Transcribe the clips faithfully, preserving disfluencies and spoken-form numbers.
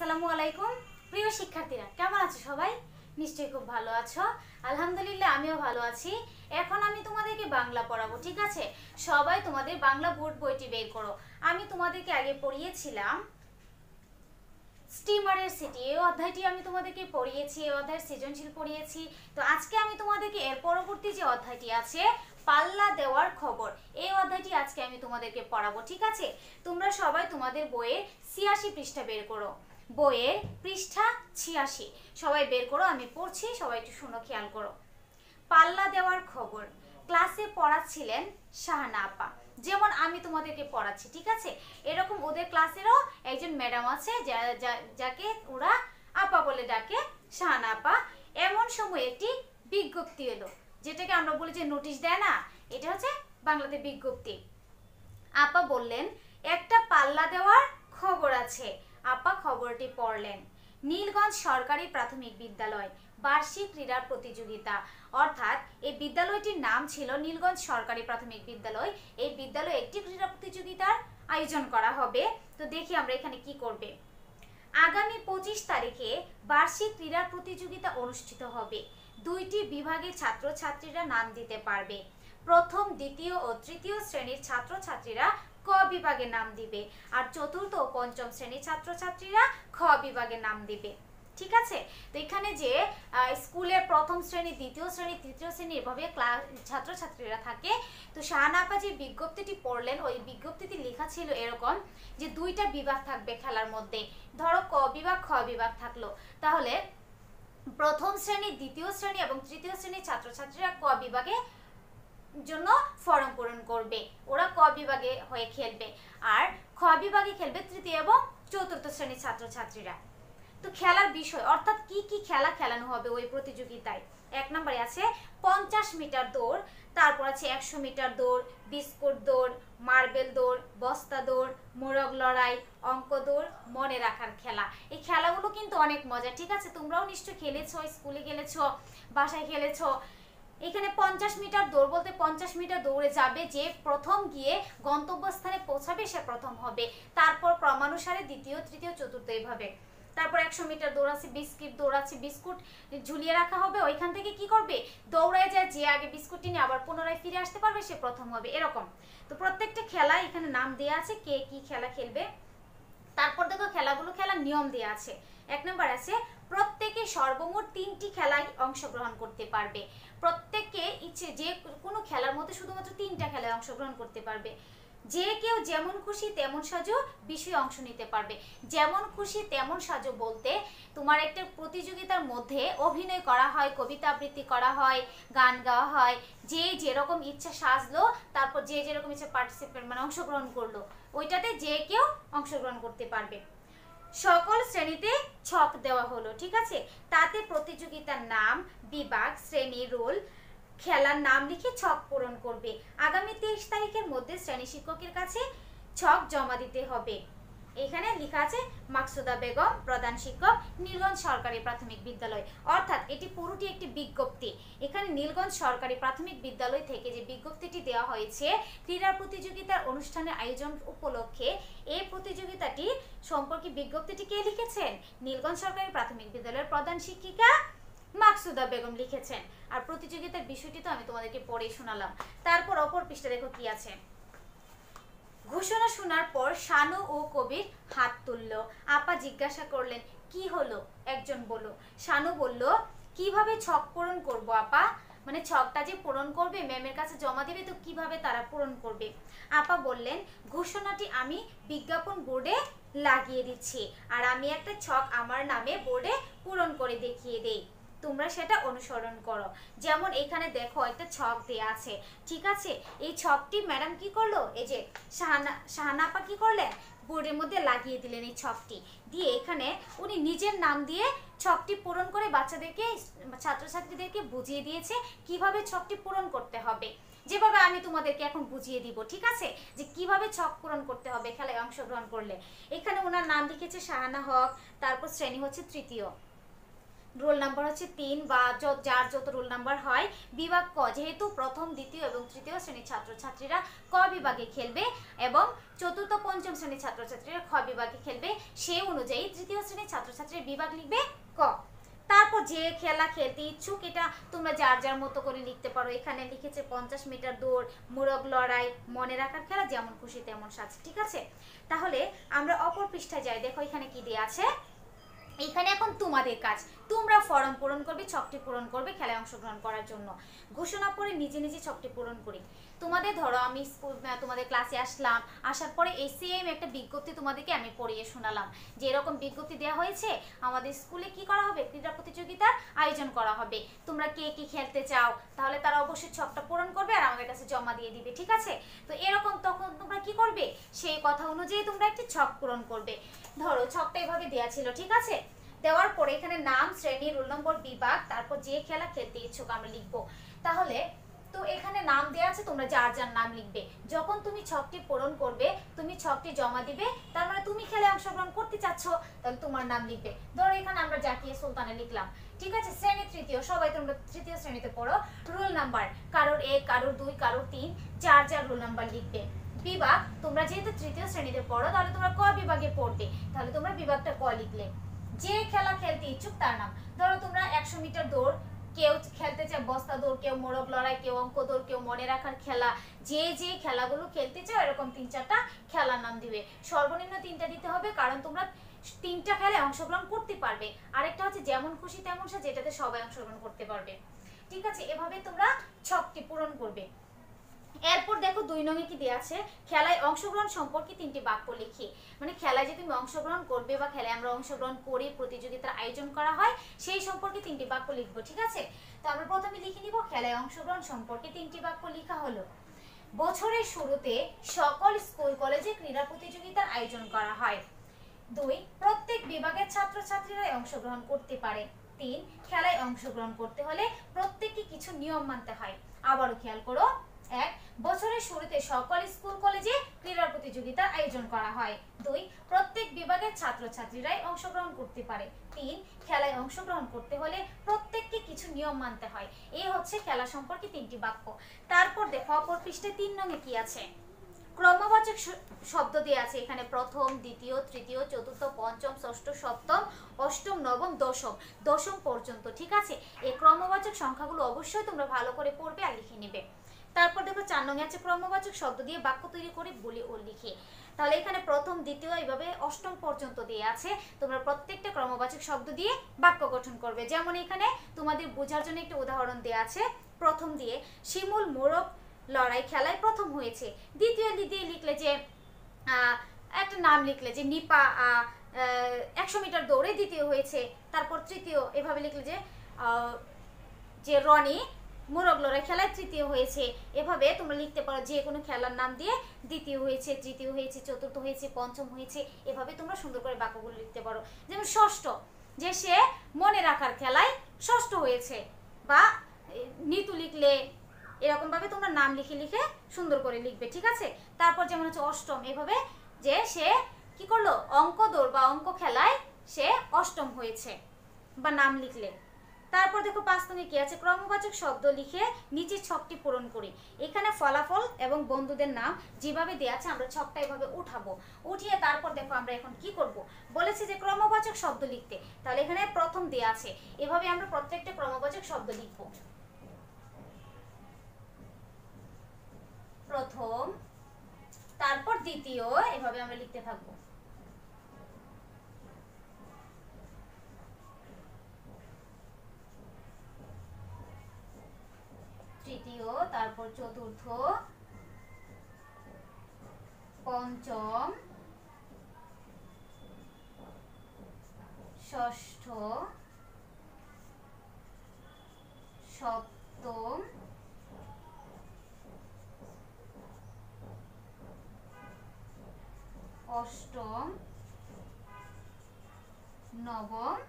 আসসালামু আলাইকুম প্রিয় শিক্ষার্থীরা, কেমন আছো সবাই? নিশ্চয়ই খুব ভালো আছো। আলহামদুলিল্লাহ, আমিও ভালো আছি। এখন আমি তোমাদেরকে বাংলা পড়াবো, ঠিক আছে? সবাই তোমাদের বাংলা বোর্ড বইটি বের করো। আমি তোমাদেরকে আগে পড়িয়েছিলাম স্টিমারের সিটি, এই অধ্যায়টি আমি তোমাদেরকে পড়িয়েছি, এই অধ্যায়ের সৃজনশীল পড়িয়েছি। তো আজকে আমি তোমাদেরকে এর পরবর্তী যে অধ্যায়টি আছে পাল্লা দেওয়ার খবর, এই অধ্যায়টি আজকে আমি তোমাদেরকে পড়াবো, ঠিক আছে? তোমরা সবাই তোমাদের বইয়ের ছিয়াশি পৃষ্ঠা বের করো, বইয়ের পৃষ্ঠা ছিয়াশি সবাই বের করো। আমি পড়ছি, সবাই একটু শোনো, খেয়াল করো। পাল্লা দেওয়ার খবর। ক্লাসে পড়াচ্ছিলেন শাহানা আপা, যেমন আমি তোমাদেরকে পড়াচ্ছি, ঠিক আছে? এরকম ওদের ক্লাসেরও একজন ম্যাডাম আছে যাকে ওরা আপা বলে ডাকে, শাহানা আপা। এমন সময় একটি বিজ্ঞপ্তি এলো, যেটাকে আমরা বলি যে নোটিশ দেয় না, এটা হচ্ছে বাংলাতে বিজ্ঞপ্তি। আপা বললেন একটা পাল্লা দেওয়ার খবর আছে। আপা খবরটি পড়লেন। নীলগঞ্জ সরকারি প্রাথমিক বিদ্যালয় বার্ষিক ক্রীড়া প্রতিযোগিতা, অর্থাৎ এই বিদ্যালয়টির নাম ছিল নীলগঞ্জ সরকারি প্রাথমিক বিদ্যালয়। এই বিদ্যালয়ে একটি ক্রীড়া প্রতিযোগিতার আয়োজন করা হবে। তো দেখি আমরা এখানে কি করবে। আগামী পঁচিশ তারিখে বার্ষিক ক্রীড়া প্রতিযোগিতা অনুষ্ঠিত হবে। দুইটি বিভাগের ছাত্রছাত্রীরা নাম দিতে পারবে। প্রথম, দ্বিতীয় ও তৃতীয় শ্রেণীর ছাত্রছাত্রীরা ক বিভাগে নাম দিবে, আর চতুর্থ ও পঞ্চম শ্রেণীর ছাত্রছাত্রীরা খ বিভাগে নাম দিবে, ঠিক আছে? তো এখানে যে স্কুলের প্রথম শ্রেণী, দ্বিতীয় শ্রেণী, তৃতীয় শ্রেণী এভাবে ক্লাস ছাত্রছাত্রীরা থাকে। তো শাহানা আপা যে বিজ্ঞপ্তিটি পড়লেন, ওই বিজ্ঞপ্তিটি লেখা ছিল এরকম যে দুইটা বিভাগ থাকবে খেলার মধ্যে। ধরো ক বিভাগ, খ বিভাগ থাকলো, তাহলে প্রথম শ্রেণী, দ্বিতীয় শ্রেণী এবং তৃতীয় শ্রেণীর ছাত্রছাত্রীরা ক বিভাগে জন্য ফর্ম পূরণ করবে, ওরা ক বিভাগে হয়ে খেলবে। আর খ বিভাগে খেলবে তৃতীয় এবং চতুর্থ শ্রেণীর ছাত্রছাত্রীরা। তো খেলার বিষয়, অর্থাৎ কি কি খেলা খেলানো হবে ওই প্রতিযোগিতায়। এক নম্বরে আছে পঞ্চাশ মিটার দৌড়, তারপর আছে একশো মিটার দৌড়, বিস্কুট দৌড়, মার্বেল দৌড়, বস্তা দৌড়, মোরগ লড়াই, অঙ্ক দৌড়, মনে রাখার খেলা। এই খেলাগুলো কিন্তু অনেক মজা, ঠিক আছে? তোমরাও নিশ্চয়ই খেলেছো, স্কুলে খেলেছো, বাসায় খেলেছো। এখানে পঞ্চাশ মিটার দৌড় বলতে পঞ্চাশ মিটার দৌড়ে যাবে, যে প্রথম গিয়ে গন্তব্যস্থানে পৌঁছাবে সে প্রথম হবে। তারপর ক্রমানুসারে দ্বিতীয়, তৃতীয়, চতুর্থ এইভাবে। তারপর একশো মিটার দৌড় আছে, বিস্কিট দৌড় আছে, বিস্কুট ঝুলিয়ে রাখা হবে, ওইখান থেকে কি করবে, দৌড়ায় যায়, যে আগে বিস্কুটটি নিয়ে আবার পুনরায় ফিরে আসতে পারবে সে প্রথম হবে, এরকম। তো প্রত্যেকটা খেলা এখানে নাম দেওয়া আছে, কে কি খেলা খেলবে। তারপর দেখো খেলাগুলো খেলার নিয়ম দেওয়া আছে। এক নম্বর আছে প্রত্যেকে সর্বমোট তিনটি খেলায় অংশগ্রহণ করতে পারবে। প্রত্যেককে ইচ্ছে যে কোনো খেলার মধ্যে শুধুমাত্র তিনটা খেলায় অংশগ্রহণ করতে পারবে। যে কেউ যেমন খুশি তেমন সাজো বিষয়ে অংশ নিতে পারবে। যেমন খুশি তেমন সাজো বলতে তোমার একটা প্রতিযোগিতার মধ্যে অভিনয় করা হয়, কবিতা আবৃত্তি করা হয়, গান গাওয়া হয়, যে যেরকম ইচ্ছা সাজলো, তারপর যে যেরকম ইচ্ছা পার্টিসিপেট মানে অংশগ্রহণ করলো, ওইটাতে যে কেউ অংশগ্রহণ করতে পারবে। সকল শ্রেণীতে ছক দেওয়া হলো, ঠিক আছে? তাতে প্রতিযোগিতার নাম, বিভাগ, শ্রেণী, রোল, খেলার নাম লিখে ছক পূরণ করবে। আগামী তেইশ তারিখের মধ্যে শ্রেণী শিক্ষকের কাছে ছক জমা দিতে হবে। এখানে লেখা আছে মাকসুদা বেগম, প্রধান শিক্ষক, নীলগঞ্জ সরকারি প্রাথমিক বিদ্যালয়। অর্থাৎ এটি পুরোটি একটি বিজ্ঞপ্তি। এখানে নীলগঞ্জ সরকারি প্রাথমিক বিদ্যালয় থেকে যে বিজ্ঞপ্তিটি দেওয়া হয়েছে ক্রীড়া প্রতিযোগিতার অনুষ্ঠানের আয়োজন উপলক্ষে, এই প্রতিযোগিতাটি সম্পর্কে বিজ্ঞপ্তিটি কে লিখেছেন? নীলগঞ্জ সরকারি প্রাথমিক বিদ্যালয়ের প্রধান শিক্ষিকা মাকসুদা বেগম লিখেছেন। আর প্রতিযোগিতার বিষয়টি তো আমি তোমাদেরকে পড়ে শোনালাম। তারপর অপর পৃষ্ঠা দেখো কি আছে। ঘোষণা শোনার পর শানু ও কবির হাত তুলল। আপা জিজ্ঞাসা করলেন কি হলো? একজন বলল, শানু বলল কিভাবে ছক পূরণ করব আপা? মানে ছকটা যে পূরণ করবে ম্যামের কাছে জমা দেবে, তো কিভাবে তারা পূরণ করবে? আপা বললেন ঘোষণাটি আমি বিজ্ঞাপন বোর্ডে লাগিয়ে দিচ্ছি, আর আমি একটা ছক আমার নামে বোর্ডে পূরণ করে দেখিয়ে দেই, তোমরা সেটা অনুসরণ করো। যেমন এখানে দেখো একটা ছক দেয়া আছে, ঠিক আছে? এই ছকটি ম্যাডাম কি করলো, এই যে শাহানা শাহানা আপা কি করলেন, বোর্ডের মধ্যে লাগিয়ে দিলেন এই ছকটি দিয়ে। এখানে উনি নিজের নাম দিয়ে ছকটি পূরণ করে বাচ্চাদেরকে, ছাত্রছাত্রীদেরকে বুঝিয়ে দিয়েছে কিভাবে ছকটি পূরণ করতে হবে, যেভাবে আমি তোমাদেরকে এখন বুঝিয়ে দিব, ঠিক আছে? যে কিভাবে ছক পূরণ করতে হবে খেলায় অংশগ্রহণ করলে। এখানে ওনার নাম লিখেছে শাহানা হক, তারপর শ্রেণী হচ্ছে তৃতীয়। রোল নাম্বার হচ্ছে তিন বা যার যত রোল নাম্বার হয়। বিভাগ ক, যেহেতু প্রথম দ্বিতীয় এবং তৃতীয় শ্রেণীর ছাত্রছাত্রীরা ক বিভাগে খেলবে এবং চতুর্থ পঞ্চম শ্রেণীর ছাত্রছাত্রীরা খ বিভাগে খেলবে, সেই অনুযায়ী তৃতীয় শ্রেণীর ছাত্রছাত্রীর বিভাগ লিখবে ক। তারপর যে খেলা খেলতে ইচ্ছুক এটা তোমরা যার যার মতো করে লিখতে পারো। এখানে লিখেছে পঞ্চাশ মিটার দৌড়, মোরগ লড়াই, মনে রাখার খেলা, যেমন খুশি তেমন সাজ। ঠিক আছে, তাহলে আমরা অপর পৃষ্ঠায় যাই। দেখো এখানে কি দেওয়া আছে। এখানে এখন তোমাদের কাজ, তোমরা ফর্ম পূরণ করবে, ছকটি পূরণ করবে খেলায় অংশগ্রহণ করার জন্য। ঘোষণা পড়ে নিজে নিজে ছকটি পূরণ করি। তোমাদের ধরো আমি স্কুল তোমাদের ক্লাসে আসলাম, আসার পরে এই সেম একটা বিজ্ঞপ্তি তোমাদেরকে আমি পড়িয়ে শোনালাম যে এরকম বিজ্ঞপ্তি দেওয়া হয়েছে, আমাদের স্কুলে কি করা হবে, ক্রীড়া প্রতিযোগিতার আয়োজন করা হবে, তোমরা কে কি খেলতে চাও, তাহলে তারা অবশ্যই ছকটা পূরণ করবে আর আমাদের কাছে জমা দিয়ে দিবে। ঠিক আছে, তো এরকম তখন তোমরা কি করবে, সেই কথা অনুযায়ী তোমরা একটি ছক পূরণ করবে। ধরো ছকটা এভাবে দেওয়া ছিল, ঠিক আছে, দেওয়ার পরে এখানে নাম, শ্রেণী, রোল নম্বর, বিভাগ, তারপর যে খেলা খেলতে ইচ্ছুক আমরা লিখবো। তাহলে তো এখানে নাম দেওয়া আছে, তোমরা যার যার নাম লিখবে। যখন তুমি ছকটি পূরণ করবে, তুমি ছকটি জমা দিবে, তার মানে তুমি খেলায় অংশগ্রহণ করতে চাচ্ছ, তাহলে তোমার নাম লিখবে। ধরো এখানে আমরা জাকিয়া সুলতানা লিখলাম। ঠিক আছে, শ্রেণী তৃতীয়, সবাই তোমরা তৃতীয় শ্রেণীতে পড়ো। রোল নাম্বার কারোর এক, কারোর দুই, কারোর তিন, যার যার রোল নাম্বার লিখবে। বিভাগ, তোমরা যেহেতু তৃতীয় শ্রেণীতে পড়ো তাহলে তোমরা ক বিভাগে পড়বে, তাহলে তোমরা বিভাগটা ক লিখলে। যে খেলা খেলতে ইচ্ছুক তার নাম। ধরো তোমরা একশো মিটার দৌড়, কেউ খেলতে চায় বস্তা দৌড়, কেউ মোরগ লড়াই, কেউ অঙ্ক দৌড়, কেউ মনে রাখার খেলা, যে যে খেলাগুলো খেলতে চাও এরকম তিন চারটা খেলার নাম দিবে। সর্বনিম্ন তিনটা দিতে হবে, কারণ তোমরা তিনটা খেলায় অংশগ্রহণ করতে পারবে। আরেকটা হচ্ছে যেমন খুশি তেমন সাজ, যেটাতে সবাই অংশগ্রহণ করতে পারবে। ঠিক আছে, এভাবে তোমরা ছকটি পূরণ করবে। এরপর দেখো দুই নঙে কি দেওয়া আছে, খেলায় অংশগ্রহণ সম্পর্কে তিনটি বাক্য লিখি। মানে খেলায় যে তুমি অংশগ্রহণ করবে বা খেলায় আমরা অংশগ্রহণ করি, প্রতিযোগিতার আয়োজন করা হয়, সেই সম্পর্কে তিনটি বাক্য লিখবো। ঠিক আছে, তো আমরা প্রথমে লিখে নিব খেলায় অংশগ্রহণ সম্পর্কে তিনটি বাক্য লেখা হলো। বছরের শুরুতে সকল স্কুল কলেজে ক্রীড়া প্রতিযোগিতার আয়োজন করা হয়। দুই, প্রত্যেক বিভাগের ছাত্রছাত্রীরা অংশগ্রহণ করতে পারে। তিন, খেলায় অংশগ্রহণ করতে হলে প্রত্যেককে কিছু নিয়ম মানতে হয়। আবারও খেয়াল করো, এক, বছরের শুরুতে সকল স্কুল কলেজে ক্রীড়া প্রতিযোগিতার আয়োজন করা হয়। দুই, প্রত্যেক বিভাগের ছাত্রছাত্রীরাই অংশগ্রহণ করতে পারে। তিন, খেলায় অংশগ্রহণ করতে হলে প্রত্যেককে কিছু নিয়ম মানতে হয়। এই হচ্ছে খেলা সম্পর্কে তিনটি বাক্য। তারপর দেখো অপর পৃষ্ঠে তিন নঙে কি আছে, ক্রমবাচক শব্দ দিয়ে আছে। এখানে প্রথম, দ্বিতীয়, তৃতীয়, চতুর্থ, পঞ্চম, ষষ্ঠ, সপ্তম, অষ্টম, নবম, দশম, দশম পর্যন্ত। ঠিক আছে, এই ক্রমবাচক সংখ্যাগুলো অবশ্যই তোমরা ভালো করে পড়বে আর লিখে নিবে। তারপর দেখো চার নঙে আছে ক্রমবাচক শব্দ দিয়ে বাক্য তৈরি করে বলি ও লিখে। তাহলে এখানে প্রথম, দ্বিতীয়, এইভাবে অষ্টম পর্যন্ত দিয়ে আছে। তোমরা প্রত্যেকটা ক্রমবাচক শব্দ দিয়ে বাক্য গঠন করবে। যেমন এখানে তোমাদের বোঝার জন্য একটা উদাহরণ দেওয়া আছে। প্রথম দিয়ে শিমুল মোরগ লড়াই খেলায় প্রথম হয়েছে। দ্বিতীয় দিয়ে লিখলে যে একটা নাম লিখলে যে নিপা একশো মিটার দৌড়ে দ্বিতীয় হয়েছে। তারপর তৃতীয় এভাবে লিখলে যে যে রনি মোরগ লড়াই খেলায় তৃতীয় হয়েছে। এভাবে তোমরা লিখতে পারো, যে কোনো খেলার নাম দিয়ে দ্বিতীয় হয়েছে, তৃতীয় হয়েছে, চতুর্থ হয়েছে, পঞ্চম হয়েছে, এভাবে তোমরা সুন্দর করে বাক্যগুলো লিখতে পারো। যেমন ষষ্ঠ, যে সে মনে রাখার খেলায় ষষ্ঠ হয়েছে, বা নিতু লিখলে এরকম ভাবে তোমরা নাম লিখে লিখে সুন্দর করে লিখবে। ঠিক আছে, তারপর যেমন হচ্ছে অষ্টম, এভাবে যে সে কি করলো, অঙ্ক দৌড় বা অঙ্ক খেলায় সে অষ্টম হয়েছে বা নাম লিখলে। তারপর দেখো পাঁচ নঙে কি আছে, ক্রমবাচক শব্দ লিখে নিচের ছকটি পূরণ করি। এখানে ফলাফল এবং বন্ধুদের নাম যেভাবে দেওয়া আছে আমরা ছকটা এভাবে উঠাবো। উঠিয়ে তারপর দেখো আমরা এখন কি করব, বলেছে যে ক্রমবাচক শব্দ লিখতে। তাহলে এখানে প্রথম দেওয়া আছে, এভাবে আমরা প্রত্যেকটা ক্রমবাচক শব্দ লিখবো। প্রথম, তারপর দ্বিতীয়, এভাবে আমরা লিখতে থাকবো। তৃতীয়, তারপর চতুর্থ, পঞ্চম, ষষ্ঠ, সপ্তম, অষ্টম, নবম,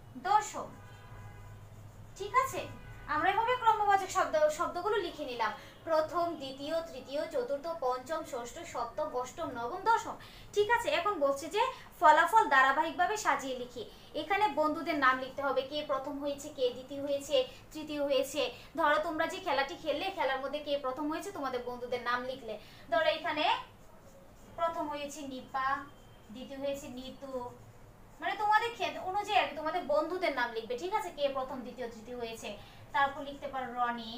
দশম। ঠিক আছে, আমরা এভাবে ক্রমবাচক শব্দ শব্দগুলো লিখে নিলাম। প্রথম, দ্বিতীয়, তৃতীয়, চতুর্থ, পঞ্চম, ষষ্ঠ, সপ্তম, অষ্টম, নবম, দশম। ঠিক আছে, এখন বলছে যে ফলাফল ধারাবাহিকভাবে সাজিয়ে লিখি। এখানে বন্ধুদের নাম লিখতে হবে, কে প্রথম হয়েছে, কে দ্বিতীয় হয়েছে, তৃতীয় হয়েছে। ধরো তোমরা যে খেলাটি খেললে, খেলার মধ্যে কে প্রথম হয়েছে তোমাদের বন্ধুদের নাম লিখলে। ধরো এখানে প্রথম হয়েছে নিপা, দ্বিতীয় হয়েছে নিতু, মানে তোমাদের অনুযায়ী আর তোমাদের বন্ধুদের নাম লিখবে। ঠিক আছে, কে প্রথম, দ্বিতীয়, তৃতীয় হয়েছে। তারপর লিখতে পারো রনি,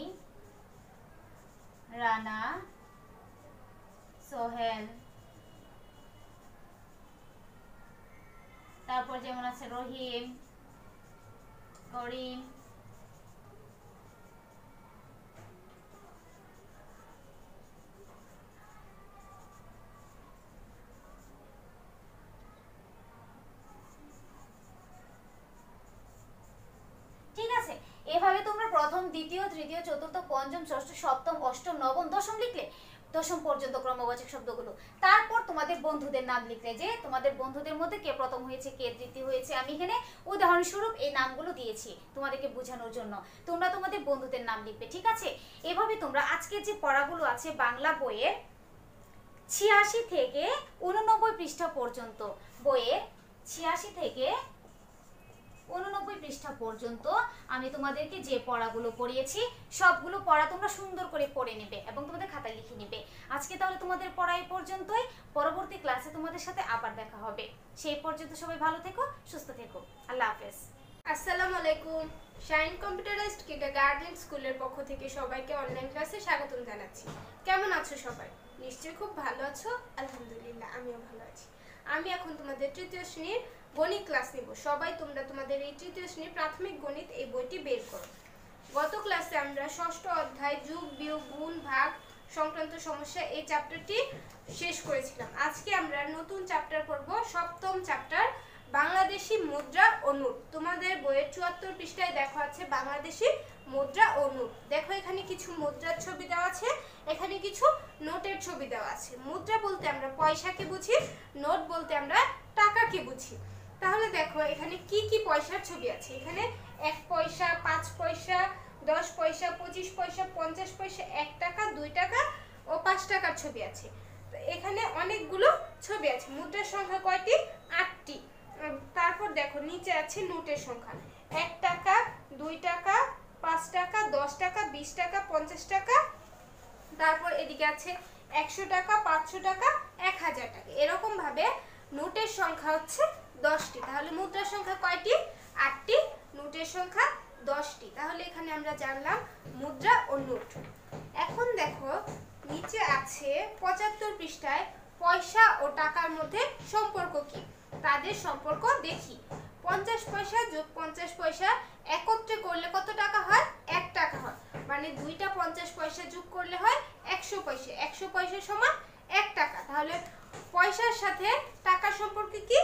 রানা, সোহেল, তারপর যেমন আছে রহিম, করিম, ঠিক আছে। এভাবে তোমরা প্রথম, দ্বিতীয়, তৃতীয়, চতুর্থ, পঞ্চম, ষষ্ঠ, সপ্তম, অষ্টম, নবম, দশম লিখলে, দশম পর্যন্ত ক্রমবাচক শব্দগুলো। তারপর তোমাদের বন্ধুদের নাম লিখলে, যে তোমাদের বন্ধুদের মধ্যে কে প্রথম হয়েছে, কে তৃতীয় হয়েছে। আমি এখানে উদাহরণস্বরূপ এই নামগুলো দিয়েছি তোমাদেরকে বোঝানোর জন্য। তোমরা তোমাদের বন্ধুদের নাম লিখবে। ঠিক আছে, এভাবে তোমরা আজকের যে পড়াগুলো আছে বাংলা বইয়ের ছিয়াশি থেকে উননব্বই পৃষ্ঠা পর্যন্ত, বইয়ের ছিয়াশি থেকে উননব্বই পৃষ্ঠা পর্যন্ত আমি তোমাদেরকে যে পড়াগুলো পড়িয়েছি সবগুলো পড়া তোমরা সুন্দর করে পড়ে নেবে এবং তোমাদের খাতায় লিখে নেবে। আজকে তাহলে তোমাদের পড়া এই পর্যন্তই। পরবর্তী ক্লাসে তোমাদের সাথে আবার দেখা হবে। সেই পর্যন্ত সবাই ভালো থেকো, সুস্থ থেকো। আল্লাহ হাফেজ। আসসালামু আলাইকুম। শাইন কম্পিউটারাইজড কিন্ডারগার্টেন স্কুলের পক্ষ থেকে সবাইকে অনলাইন ক্লাসে স্বাগতম জানাচ্ছি। কেমন আছো সবাই? নিশ্চয়ই খুব ভালো আছো। আলহামদুলিল্লাহ, আমিও ভালো আছি। আমি এখন তোমাদের তৃতীয় শ্রেণীর গণিত ক্লাস নিব। সবাই তোমরা তোমাদের এই তৃতীয় শ্রেণীর প্রাথমিক গণিত এই বইটি বের করো। গত ক্লাসে আমরা ষষ্ঠ অধ্যায় যোগ, বিয়োগ, গুণ, ভাগ সংক্রান্ত সমস্যা এই চ্যাপ্টারটি শেষ করেছিলাম। আজকে আমরা নতুন চ্যাপ্টার পড়ব, সপ্তম চ্যাপ্টার বাংলাদেশি মুদ্রা ও নোট। তোমাদের বইয়ের চুয়াত্তর পৃষ্ঠায় দেখা আছে বাংলাদেশি মুদ্রা ও নোট। দেখো এখানে কিছু মুদ্রার ছবি দেওয়া আছে, এখানে কিছু নোটের ছবি দেওয়া আছে। মুদ্রা বলতে আমরা পয়সাকে বুঝি, নোট বলতে আমরা টাকাকে বুঝি। তাহলে দেখো এখানে কি কি পয়সার ছবি আছে। এখানে এক পয়সা, পাঁচ পয়সা, দশ পয়সা, পঁচিশ পয়সা, পঞ্চাশ পয়সা, এক টাকা, দুই টাকা ও পাঁচ টাকার ছবি আছে। তো এখানে অনেকগুলো ছবি আছে। মুদ্রার সংখ্যা কয়টি? আটটি। তারপর দেখো নিচে আছে নোটের সংখ্যা, এক টাকা, দুই টাকা, পাঁচ টাকা, দশ টাকা, বিশ টাকা, পঞ্চাশ টাকা। তারপর এদিকে আছে একশো টাকা, পাঁচশো টাকা, এক হাজার টাকা। এরকম ভাবে নোটের সংখ্যা হচ্ছে দশটি। তাহলে মুদ্রার সংখ্যা কয়টি? আটটি। নোটের সংখ্যা দশটি। তাহলে এখানে আমরা জানলাম মুদ্রা ও নোট। এখন দেখো নিচে আছে পঁচাত্তর পৃষ্ঠায় পয়সা ও টাকার মধ্যে সম্পর্ক কি, তাদের সম্পর্ক দেখি। পঞ্চাশ পয়সা যোগ পঞ্চাশ পয়সা একত্রে করলে কত টাকা হয়? এক টাকা হয়। মানে দুইটা পঞ্চাশ পয়সা যোগ করলে হয় একশো পয়সা। একশো পয়সা সমান এক টাকা। তাহলে পয়সার সাথে টাকার সম্পর্ক কি?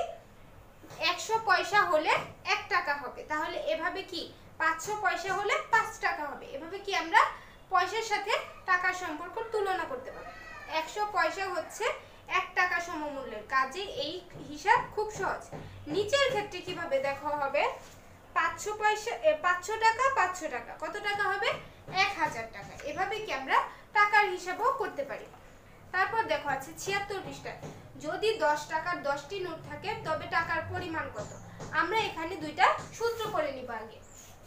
একশো পয়সা হলে এক টাকা হবে। তাহলে এভাবে কি পাঁচশো পয়সা হলে পাঁচ টাকা হবে। এভাবে কি আমরা পয়সার সাথে টাকার সম্পর্ক তুলনা করতে পারি। একশো পয়সা হচ্ছে এক টাকা সমমূল্যের, কাজে এই হিসাব খুব সহজ। নিচের ক্ষেত্রে কিভাবে দেখা হবে? পাঁচশো পয়সা পাঁচশো টাকা, পাঁচশো টাকা কত টাকা হবে? এক হাজার টাকা। এভাবে কি আমরা টাকার হিসাবও করতে পারি। তারপর দেখো আছে ছিয়াত্তর পৃষ্ঠায় যদি দশ টাকার দশটি নোট থাকে তবে টাকার পরিমাণ কত। আমরা এখানে দুইটা সূত্র করে নিব। আগে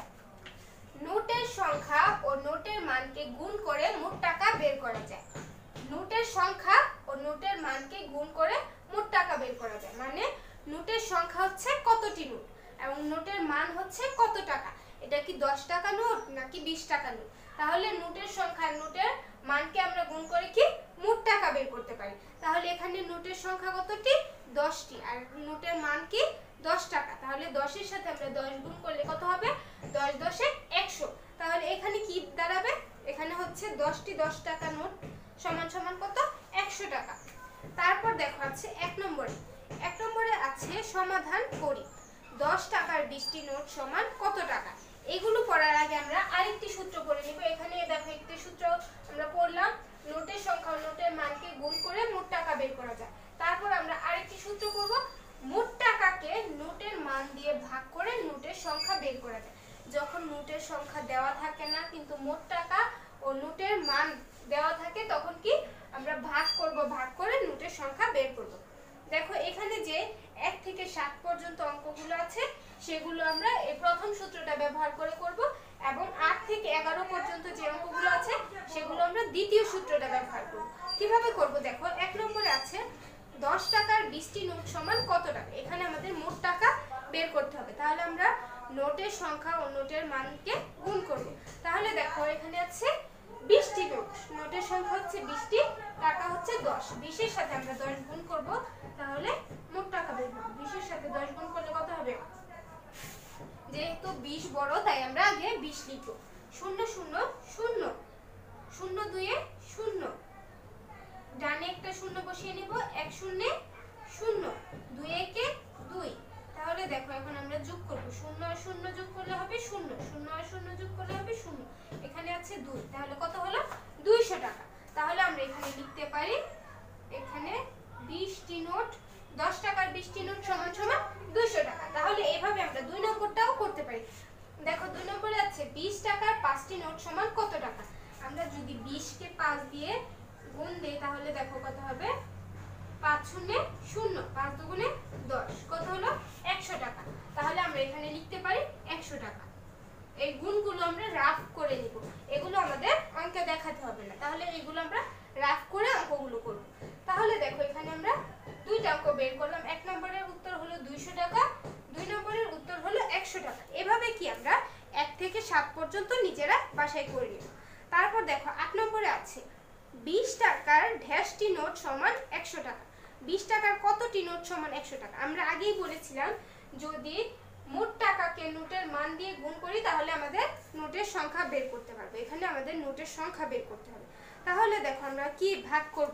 নোটের সংখ্যা ও নোটের মানকে গুণ করে মোট টাকা বের করা যায়। নোটের সংখ্যা ও নোটের মানকে গুণ করে মোট টাকা বের করা যায়। মানে নোটের সংখ্যা হচ্ছে কতটি নোট এবং নোটের মান হচ্ছে কত টাকা। এটা কি দশ টাকা নোট নাকি বিশ টাকা নোট? তাহলে নোটের সংখ্যা নোটের মানকে আমরা গুণ করে কি মোট টাকা বের করতে পারি। তাহলে এখানে নোটের সংখ্যা কতটি? দশটি। আর নোটের মান কি? দশ টাকা। তাহলে দশের সাথে আমরা দশ গুণ করলে কত হবে? দশ দশে একশো। তাহলে এখানে কি দাঁড়াবে? এখানে হচ্ছে দশটি দশ টাকা নোট সমান সমান কত? একশো টাকা। তারপর দেখো আছে এক নম্বরে এক নম্বরে আছে সমাধান করি। দশ টাকার বিশটি নোট সমান কত টাকা। এগুলো পড়ার আগে আমরা আরেকটি সূত্র পড়ে নিব। এখানে দেখো একটি সূত্র আমরা পড়লাম, নোটের সংখ্যা নোটের মানকে গুণ করে মোট টাকা বের করা যায়। তারপর আমরা আরেকটি সূত্র পড়ব, মোট টাকাকে নোটের মান দিয়ে ভাগ করে নোটের সংখ্যা বের করা যায়। যখন নোটের সংখ্যা দেওয়া থাকে না কিন্তু মোট টাকা ও নোটের মান দেওয়া থাকে তখন কি আমরা ভাগ করব, ভাগ করে নোটের সংখ্যা বের করব। দেখো এখানে যে এক থেকে সাত পর্যন্ত অঙ্কগুলো আছে সেগুলো আমরা এই প্রথম সূত্রটা ব্যবহার করে করব, এবং আট থেকে এগারো পর্যন্ত যে অঙ্কগুলো আছে সেগুলো আমরা দ্বিতীয় সূত্রটা ব্যবহার করব। কিভাবে করব দেখো, এক নম্বরে আছে দশ টাকার বিশটি নোট সমান কত টাকা। এখানে আমাদের মোট টাকা বের করতে হবে, তাহলে আমরা নোটের সংখ্যা ও নোটের মানকে গুণ করব। তাহলে দেখো এখানে আছে বিশটি নোট, নোটের সংখ্যা হচ্ছে বিশটি, টাকা হচ্ছে দশ, বিশের সাথে আমরা দশ গুণ করব, তাহলে মোট টাকা বের হবে। বিশের সাথে দশ গুণ করলে কত হবে, যেহেতু বিশ বড় তাই আমরা আগে বিশ লিখব। শূন্য শূন্য শূন্য, শূন্য দুয়ে শূন্য, ডানে একটা শূন্য বসিয়ে নিব, এক শূন্যে শূন্য, দুই একে দুই। তাহলে দেখো এখন আমরা যোগ করব, শূন্য আর শূন্য যোগ করলে হবে শূন্য, শূন্য আর শূন্য যোগ করলে হবে শূন্য, এখানে আছে দুই, তাহলে কত হলো দুইশো টাকা। তাহলে আমরা এখানে লিখতে পারি, এখানে বিশটি নোট, দশ টাকার বিশটি নোট সমান সমান দুইশো টাকা। তাহলে এভাবে আমরা দুই নম্বরটাও করতে পারি। দেখো দুই নম্বরে আছে বিশ টাকার পাঁচটি নোট সমান কত টাকা। আমরা যদি বিশ কে পাঁচ দিয়ে গুণ দেই তাহলে দেখো কত হবে, পাঁচ শূন্য শূন্য, পাঁচ দুগুণে দশ, কত হলো একশো টাকা। তাহলে আমরা এখানে লিখতে পারি একশো টাকা। এই গুণগুলো আমরা রাফ করে নিব, এগুলো আমাদের অঙ্কে দেখাতে হবে না, তাহলে এগুলো আমরা রাফ করে অঙ্কগুলো করব। তাহলে দেখো এখানে আমরা দুইটা অঙ্ক বের করলাম, এক নম্বরের উত্তর হলো দুইশো টাকা, দুই নম্বরের উত্তর হলো একশো টাকা। এভাবে কি আমরা এক থেকে সাত পর্যন্ত নিজেরা বাসায় করে নিব। তারপর দেখো আট নম্বরে আছে বিশ টাকার ড্যাশটি নোট সমান একশো টাকা। বিশ টাকার কতটি নোট সমান একশো টাকা। আমরা আগেই বলেছিলাম যদি মোট টাকাকে নোটের মান দিয়ে গুণ করি তাহলে আমাদের নোটের সংখ্যা বের করতে পারবো। এখানে আমাদের নোটের সংখ্যা বের করতে হবে। তাহলে দেখো আমরা কি ভাগ করব,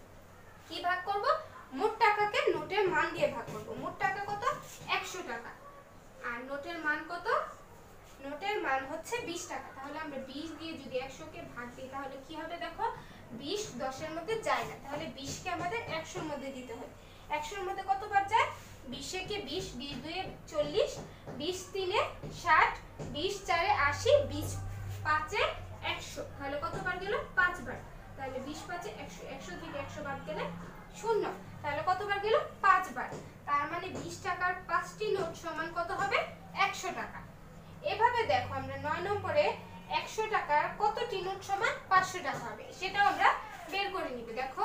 কি ভাগ করব, মোট টাকাকে নোটের মান দিয়ে ভাগ করব। মোট টাকা কত, একশো টাকা, আর নোটের মান কত, নোটের মান হচ্ছে বিশ টাকা। তাহলে আমরা বিশ দিয়ে যদি একশো কে ভাগ দিই তাহলে কি হবে দেখো, বিশ দশের মধ্যে যায় না, তাহলে বিশ কে আমাদের একশোর মধ্যে দিতে হবে। একশোর মধ্যে কতবার যায়, বিশ একে বিশ, বিশ দুয়ে চল্লিশ, বিশ তিনে ষাট, বিশ চারে আশি, বিশ পাঁচে একশো, তাহলে কতবার গেল, পাঁচবার। তাহলে বিশ পাঁচে একশো, একশো থেকে একশো বাদ গেলে শূন্য, তাহলে কতবার গেল, পাঁচবার। তার মানে বিশ টাকার পাঁচটি নোট সমান কত হবে, একশো টাকা। এভাবে দেখো আমরা নয় নম্বরে একশো টাকার কতটি নোট সমান পাঁচশো টাকা হবে সেটাও আমরা বের করে নিব। দেখো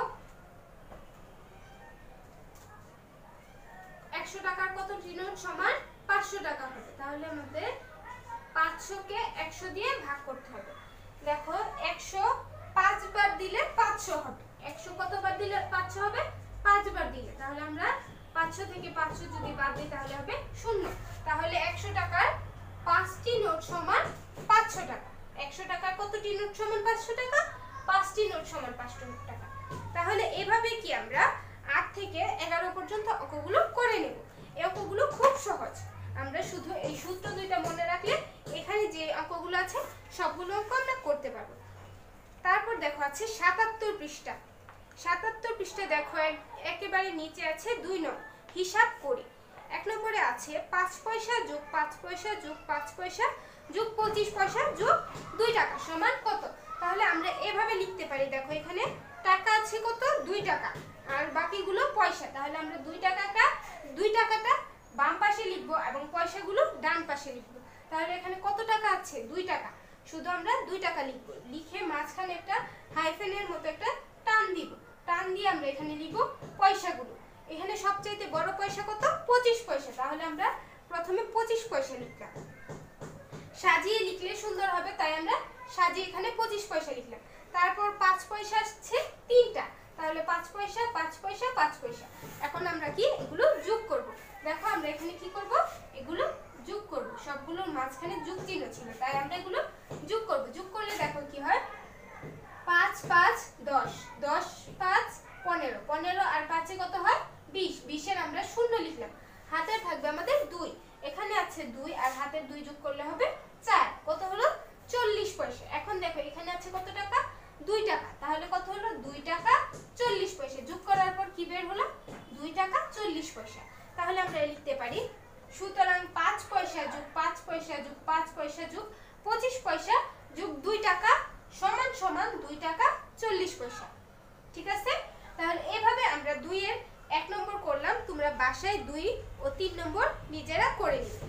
একশো টাকার কতটি নোট সমান পাঁচশো টাকা হবে, তাহলে আমাদের পাঁচশো কে একশো দিয়ে ভাগ করতে হবে। দেখো একশো পাঁচবার দিলে পাঁচশো হবে, একশো কতবার দিলে পাঁচশো হবে, পাঁচবার দিলে, তাহলে আমরা পাঁচশো থেকে পাঁচশো যদি বাদ দিই তাহলে হবে শূন্য। তাহলে একশো টাকার পাঁচটি নোট সমান পাঁচশো টাকা। একশো টাকার কতটি নোট সমান পাঁচশো টাকা, পাঁচটি নোট সমান পাঁচশো টাকা। তাহলে এভাবে কি আমরা আট থেকে এগারো পর্যন্ত অঙ্কগুলো করে নেব। এই অঙ্কগুলো খুব সহজ, আমরা শুধু এই সূত্র দুইটা মনে রাখলে এখানে যে অঙ্কগুলো আছে সবগুলো অঙ্ক আমরা করতে পারবো। তারপর দেখো আছে সাতাত্তর পৃষ্ঠা। সাতাত্তর পৃষ্ঠা দেখো একেবারে নিচে আছে দুই নং হিসাব করি। এক নম্বরে আছে পাঁচ পয়সা যোগ পাঁচ পয়সা যোগ পাঁচ পয়সা যোগ পঁচিশ পয়সা যোগ দুই টাকা সমান কত। তাহলে আমরা এভাবে লিখতে পারি, দেখো এখানে টাকা আছে কত, দুই টাকা, আর বাকিগুলো পয়সা। তাহলে আমরা দুই টাকাটা দুই টাকাটা বাম পাশে লিখবো এবং পয়সাগুলো ডান পাশে লিখবো। তাহলে এখানে কত টাকা আছে, দুই টাকা, শুধু আমরা দুই টাকা লিখবো। লিখে মাঝখানে একটা হাইফেনের মতো একটা টান দিব, টান দিয়ে আমরা এখানে লিখবো পয়সাগুলো। এখানে সবচাইতে বড় পয়সা কত, পঁচিশ পয়সা, তাহলে আমরা প্রথমে পঁচিশ পয়সা লিখলাম। সাজিয়ে লিখলে সুন্দর হবে তাই আমরা সাজিয়ে এখানে পঁচিশ পয়সা লিখলাম। তারপর পাঁচ পয়সা আসছে তিনটা, তাহলে পাঁচ পয়সা পাঁচ পয়সা পাঁচ পয়সা। এখন আমরা কি এগুলো যোগ করব। দেখো আমরা এখানে কি করব, এগুলো যোগ করব। সবগুলোর মাঝখানে যোগ চিহ্ন ছিল তাই আমরা এগুলো যোগ করব। যোগ করলে দেখো কি হয়, পাঁচ পাঁচ দশ, দশ পাঁচ পনেরো, পনেরো আর পাঁচে কত হয়, বিশ, বিশের আমরা শূন্য লিখলাম। হাতে থাকবে আমাদের দুই, এখানে আছে দুই আর হাতের দুই যোগ করলে হবে চার, কত হলো চল্লিশ পয়সা। এখন দেখো এখানে আছে কত টাকা, দুই টাকা, তাহলে কত হলো দুই টাকা চল্লিশ পয়সা। যোগ করার পর কি বের হলো, দুই টাকা চল্লিশ পয়সা। তাহলে আমরা লিখতে পারি সুতরাং পাঁচ পয়সা যোগ পাঁচ পয়সা যোগ পাঁচ পয়সা যোগ পঁচিশ পয়সা যোগ দুই টাকা সমান সমান দুই টাকা চল্লিশ পয়সা। ঠিক আছে, তাহলে এভাবে আমরা দুই এর এক নম্বর করলাম, তোমরা বাসায় দুই ও তিন নম্বর নিজেরা করে নিবে।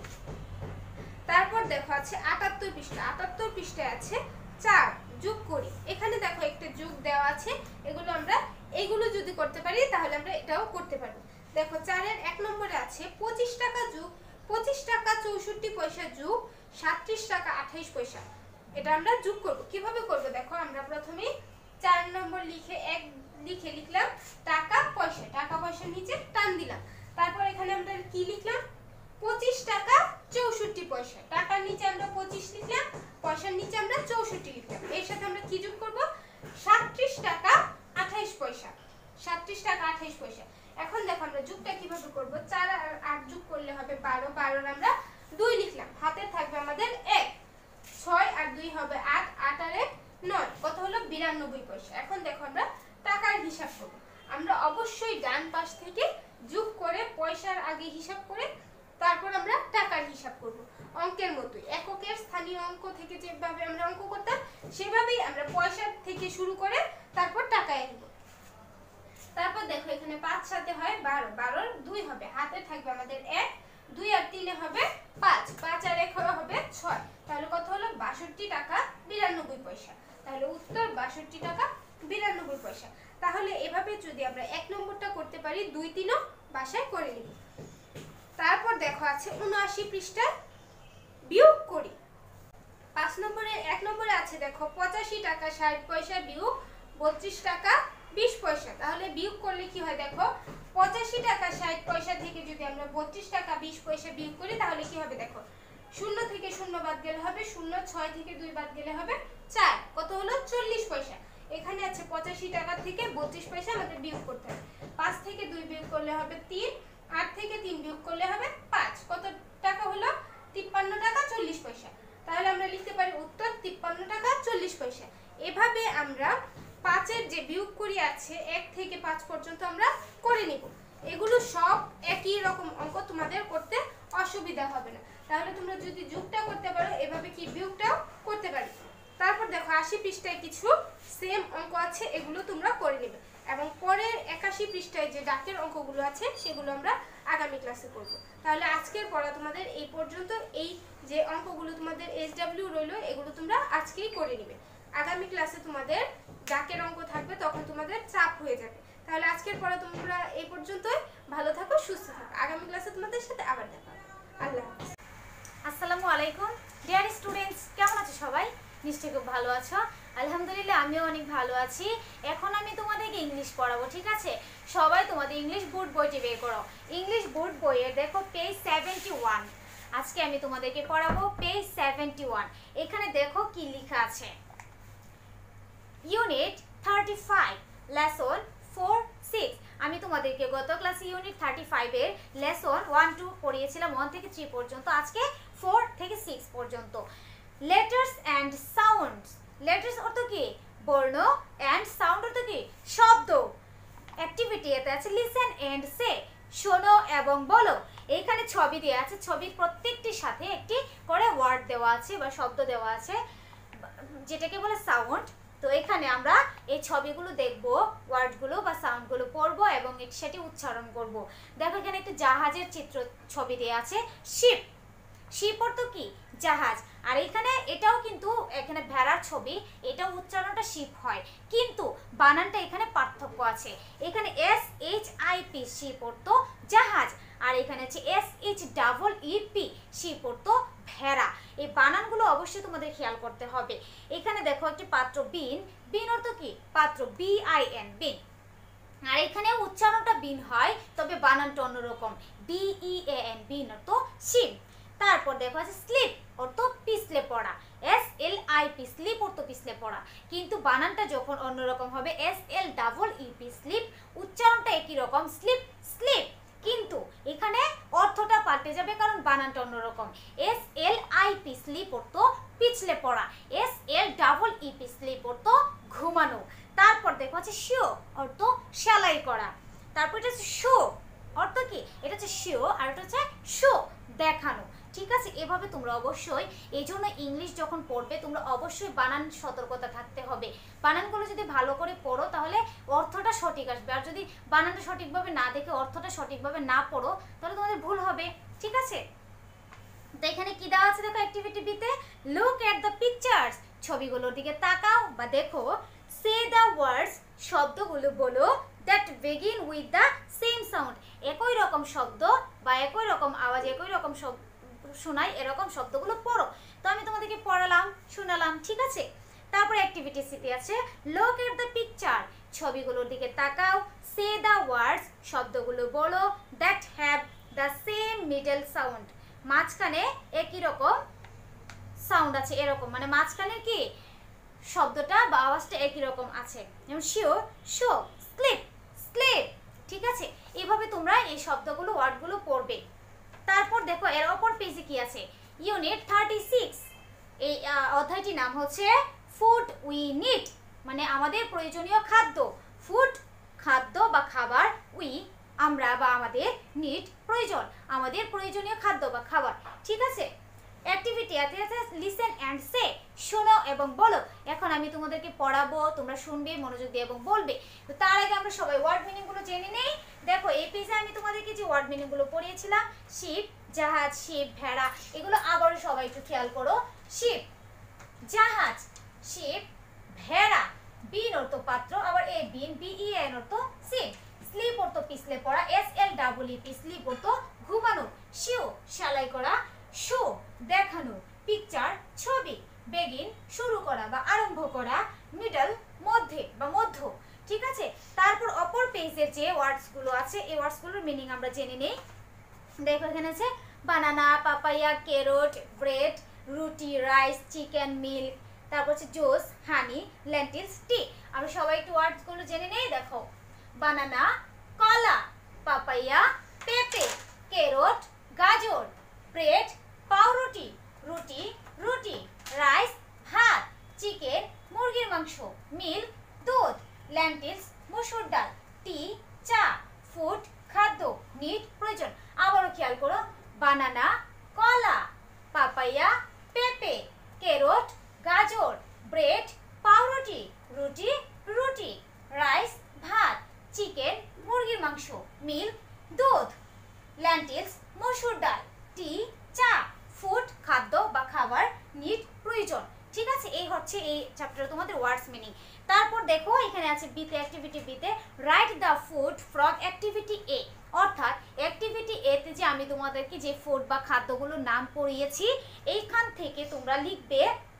তারপর দেখো আছে আটাত্তর পৃষ্ঠা। আটাত্তর পৃষ্ঠায় আছে চার যোগ করি। এখানে দেখো একটা যোগ দেওয়া আছে, এগুলো আমরা এগুলো যদি করতে পারি তাহলে আমরা এটাও করতে পারবো। দেখো চারের এক নম্বরে আছে পঁচিশ টাকা যোগ পঁচিশ টাকা চৌষট্টি পয়সা যোগ সাতত্রিশ টাকা আঠাইশ পয়সা। এটা আমরা যোগ করব। কিভাবে করব দেখো, আমরা প্রথমে চার নম্বর লিখে এক লিখে লিখলাম টাকা পয়সা, টাকা পয়সার নিচে টান দিলাম। তারপর এখানে আমরা কি লিখলাম, পঁচিশ টাকা চৌষট্টি পয়সা। টাকার নিচে আমরা পঁচিশ লিখলাম, পয়সার নিচে আমরা চৌষট্টি লিখলাম। এর সাথে আমরা কি যোগ করব, সাতত্রিশ টাকা আঠাইশ পয়সা। সাতত্রিশ টাকা আঠাইশ পয়সা। এখন দেখো আমরা যোগটা কিভাবে করব, চার আর আট যোগ করলে হবে বারো, বারোর আমরা দুই লিখলাম, হাতে থাকবে আমাদের এক, ছয় আর দুই হবে আট, আট আর এক নয়, কত হলো বিরানব্বই পয়সা। এখন দেখো আমরা টাকার হিসাব করব। আমরা অবশ্যই ডান পাশ থেকে যোগ করে পয়সার আগে হিসাব করে তারপর আমরা টাকার হিসাব করব। অঙ্কের মতোই এককের স্থানীয় অঙ্ক থেকে যেভাবে আমরা অঙ্ক করতাম সেভাবেই আমরা পয়সা থেকে শুরু করে তারপর টাকায় নিব। তারপর দেখো এখানে পাঁচ সাথে হয় বারো, বারোর দুই হবে, হাতে থাকবে আমাদের এক, দুই আর তিনে হবে পাঁচ, পাঁচ আর এক হবে ছয়, তাহলে কত হলো বাষট্টি টাকা বিরানব্বই পয়সা। তাহলে উত্তর বাষট্টি টাকা বিরানব্বই পয়সা। তাহলে এভাবে যদি আমরা এক নম্বরটা করতে পারি, দুই তিনও বাসায় করে নিব। তারপর দেখো আছে উনআশি পৃষ্ঠায় বিয়োগ করি। পাঁচ নম্বরে এক নম্বরে আছে দেখো পঁচাশি টাকা ষাট পয়সা বিয়োগ বত্রিশ টাকা বিশ পয়সা। তাহলে বিয়োগ করলে কি হয় দেখো, পঁচাশি টাকা ষাট পয়সা থেকে যদি আমরা বত্রিশ টাকা বিশ পয়সা বিয়োগ করি তাহলে কি হবে দেখো, শূন্য থেকে শূন্য বাদ গেলে হবে শূন্য, ছয় থেকে দুই বাদ গেলে হবে চার, কত হলো চল্লিশ পয়সা। এখানে আছে পঁচাশি টাকা থেকে বত্রিশ পয়সা আমাদের বিয়োগ করতে হবে। পাঁচ থেকে দুই বিয়োগ করলে হবে তিন, আট থেকে তিন বিয়োগ করলে হবে পাঁচ, কত টাকা হলো তিপ্পান্ন টাকা চল্লিশ পয়সা। তাহলে আমরা লিখতে পারি উত্তর তিপ্পান্ন টাকা চল্লিশ পয়সা। এভাবে আমরা পাঁচের যে বিয়োগ করি আছে এক থেকে পাঁচ পর্যন্ত আমরা করে নিব। এগুলো সব একই রকম অঙ্ক, তোমাদের করতে অসুবিধা হবে না। তাহলে তোমরা যদি যোগটা করতে পারো এভাবে কি বিয়োগটাও করতে পারি। তারপর দেখো আশি পৃষ্ঠায় কিছু সেম অঙ্ক আছে, এগুলো তোমরা করে নেবে এবং পরের একাশি পৃষ্ঠায় যে ডাকের অঙ্কগুলো আছে সেগুলো আমরা আগামী ক্লাসে করব। তাহলে আজকের পড়া তোমাদের এই পর্যন্ত। এই যে অঙ্কগুলো তোমাদের এস ডাব্লিউ রইলো এগুলো তোমরা আজকেই করে নেবে। আগামী ক্লাসে তোমাদের ডাকের অঙ্ক থাকবে, তখন তোমাদের চাপ হয়ে যাবে। তাহলে আজকের পড়া তোমরা এই পর্যন্তই। ভালো থাকো, সুস্থ থাকো। আগামী ক্লাসে তোমাদের সাথে আবার দেখা হবে। আল্লাহ হাফেজ। আসসালামু আলাইকুম ডিয়ার স্টুডেন্টস, কেমন আছো সবাই? নিশ্চয়ই খুব ভালো আছো। আলহামদুলিল্লাহ আমিও অনেক ভালো আছি। এখন আমি তোমাদেরকে ইংলিশ পড়াবো, ঠিক আছে? সবাই তোমাদের ইংলিশ বুট বইটি বের করো। ইংলিশ বুট বইয়ের দেখো পেজ সেভেন্টি ওয়ান। আজকে আমি তোমাদেরকে পড়াবো পেজ সেভেন্টি ওয়ান। এখানে দেখো কি লেখা আছে, unit thirty five lesson four six. আমি তোমাদেরকে গত ক্লাসে ইউনিট থার্টি ফাইভ এর লেসন ওয়ান টু পড়িয়েছিলাম, ওয়ান থেকে থ্রি পর্যন্ত, আজকে ফোর থেকে সিক্স পর্যন্ত। Letters and sounds. লেটার্স অর্থ কি? বর্ণ। অ্যান্ড সাউন্ড অর্থ কি? শব্দ। অ্যাক্টিভিটি এতে আছে লিসেন এন্ড সে, শোনো এবং বলো। এখানে ছবি দেওয়া আছে, ছবির প্রত্যেকটির সাথে একটি করে ওয়ার্ড দেওয়া আছে বা শব্দ দেওয়া আছে, যেটাকে বলে সাউন্ড। তো এখানে আমরা এই ছবিগুলো দেখব, ওয়ার্ডগুলো বা সাউন্ডগুলো পড়বো এবং সেটি উচ্চারণ করব। দেখো এখানে একটি জাহাজের চিত্র ছবি দেওয়া আছে, শিপ। শিপ অর্থ কি? জাহাজ। আর এখানে এটাও কিন্তু এখানে ভেড়ার ছবি, এটাও উচ্চারণটা শিপ হয়, কিন্তু বানানটা এখানে পার্থক্য আছে। এখানে S H I P ship অর্থ জাহাজ, আর এখানে হচ্ছে S H double E P ship অর্থ ভেড়া। এই বানানগুলো অবশ্যই তোমাদের খেয়াল করতে হবে। এখানে দেখো একটি পাত্র, বিন। বিন অর্থ কি? পাত্র, বি আই এন, বিন। আর এখানে উচ্চারণটা বিন হয়, তবে বানানটা অন্যরকম, বি ই এ এন, বিন অর্থ শিপ। তারপর দেখো আছে স্লিপ অর্থ পিছলে পড়া, S L I P, slip অর্থ পিছলে পড়া, কিন্তু বানানটা যখন অন্যরকম হবে, S L double E P, sleep. উচ্চারণটা একই রকম, স্লিপ, স্লিপ, কিন্তু এখানে অর্থটা পাল্টে যাবে কারণ বানানটা অন্যরকম। S L I P, slip অর্থ পিছলে পড়া, S L double E P, slip অর্থ ঘুমানো। তারপর দেখো আছে শিও অর্থ সেলাই করা। তারপর এটা হচ্ছে শো অর্থ কি? এটা হচ্ছে শিও, আর এটা হচ্ছে শো, দেখানো। ঠিক আছে, এভাবে তোমরা অবশ্যই, এই জন্য ইংলিশ যখন পড়বে তোমরা অবশ্যই বানান সতর্কতা থাকতে হবে। বানানগুলো যদি ভালো করে পড়ো তাহলে অর্থটা সঠিক আসবে, আর যদি বানানটা সঠিকভাবে না দেখে অর্থটা সঠিকভাবে না পড়ো তাহলে তোমাদের ভুল হবে। ঠিক আছে, তো এখানে কি দেওয়া আছে দেখো অ্যাক্টিভিটি বিতে, লুক এট দ্য পিকচার্স, ছবিগুলোর দিকে তাকাও বা দেখো, সে দ্য ওয়ার্ডস, শব্দগুলো বলো, that begin with the same sound, একই রকম শব্দ বা একই রকম আওয়াজ, একই রকম শব্দ শোনাই এরকম শব্দগুলো পড়ো। তো আমি তোমাদেরকে পড়ালাম, শোনালাম। ঠিক আছে, তারপর অ্যাক্টিভিটি সিতে আছে লুক এট দ্য পিকচার, ছবিগুলোর দিকে তাকাও, সে দ্য ওয়ার্ডস, শব্দগুলো বলো, that have the same middle sound, মাঝখানে একই রকম সাউন্ড আছে, এরকম মানে মাঝখানে কি শব্দটা বা আওয়াজটা একই রকম আছে, যেমন শিওর, শো, স্লিপ, স্লিপ। ঠিক আছে, এইভাবে তোমরা এই শব্দগুলো ওয়ার্ডগুলো পড়বে। তারপর দেখো এর অপর পেজে কি আছে, ইউনিট থার্টি সিক্স, এই অধ্যায়টির নাম হচ্ছে ফুড উই নিড, মানে আমাদের প্রয়োজনীয় খাদ্য। ফুড খাদ্য বা খাবার, উই আমরা বা আমাদের, নিড প্রয়োজন, আমাদের প্রয়োজনীয় খাদ্য বা খাবার। ঠিক আছে, অ্যাক্টিভিটি আছে লিসেন অ্যান্ড সে, শোনো এবং বলো। এখন আমি তোমাদেরকে পড়াবো, তোমরা শুনবে মনোযোগ দিয়ে এবং বলবে। তো তার আগে আমরা সবাই ওয়ার্ড মিনিংগুলো জেনে নেই। দেখো এই পেজে আমি তোমাদেরকে যে ওয়ার্ড মিনিংগুলো পড়িয়েছিলাম, শিপ, জাহাজ, শিপ, ভেড়া, এগুলো আবারও সবাই একটু খেয়াল করো। শিপ, জাহাজ, শিপ, ভেড়া, বিন অর্থ পাত্র, আবার a bean, B E N অর্থ সিপ, স্লিপ অর্থ পিছলে পড়া, S L double E P, slip অর্থ ঘুমানো, শিও সেলাই করা, শো দেখানো, পিকচার ছবি, বেগিন শুরু করা বা আরম্ভ করা, মিডল মধ্যে বা মধ্য। ঠিক আছে, তারপর অপর পেজের যে ওয়ার্ডসগুলো আছে এই ওয়ার্ডসগুলোর মিনিং আমরা জেনে নেই। দেখো এখানে আছে বানানা, পাপায়া, ক্যারট, ব্রেড, রুটি, রাইস, চিকেন, মিল্ক, তারপর হচ্ছে জুস, হানি, লেন্টিলস, টি। আমরা সবাই একটু ওয়ার্ডসগুলো জেনে নেই। দেখো বানানা কলা, পাপায়া পেঁপে, ক্যারট গাজর, ব্রেড পাউরুটি, রুটি রুটি, রাইস ভাত, চিকেন মুরগির মাংস, মিল্ক দুধ, লেন্টিলস মসুর ডাল, টি চা, ফুড খাদ্য, নিড প্রয়োজন। আবারও খেয়াল করো, বানানা কলা, পাপায়া পেঁপে, ক্যারট গাজর, ব্রেড পাউরুটি, রুটি রুটি, রাইস ভাত, চিকেন মুরগির মাংস, মিল্ক দুধ, লেন্টিলস মসুর ডাল, টি চা, ফুড খাদ্য বা খাবার, নিড প্রয়োজন। ঠিক আছে, এই হচ্ছে এই চ্যাপ্টারে তোমাদের ওয়ার্ডস মিনিং। তারপর দেখো এখানে আছে বিতে, অ্যাক্টিভিটি বিতে, write the food from activity A, অর্থাৎ অ্যাক্টিভিটি এ তে যে আমি তোমাদেরকে যে ফুড বা খাদ্যগুলোর নাম পড়িয়েছি এইখান থেকে তোমরা লিখবে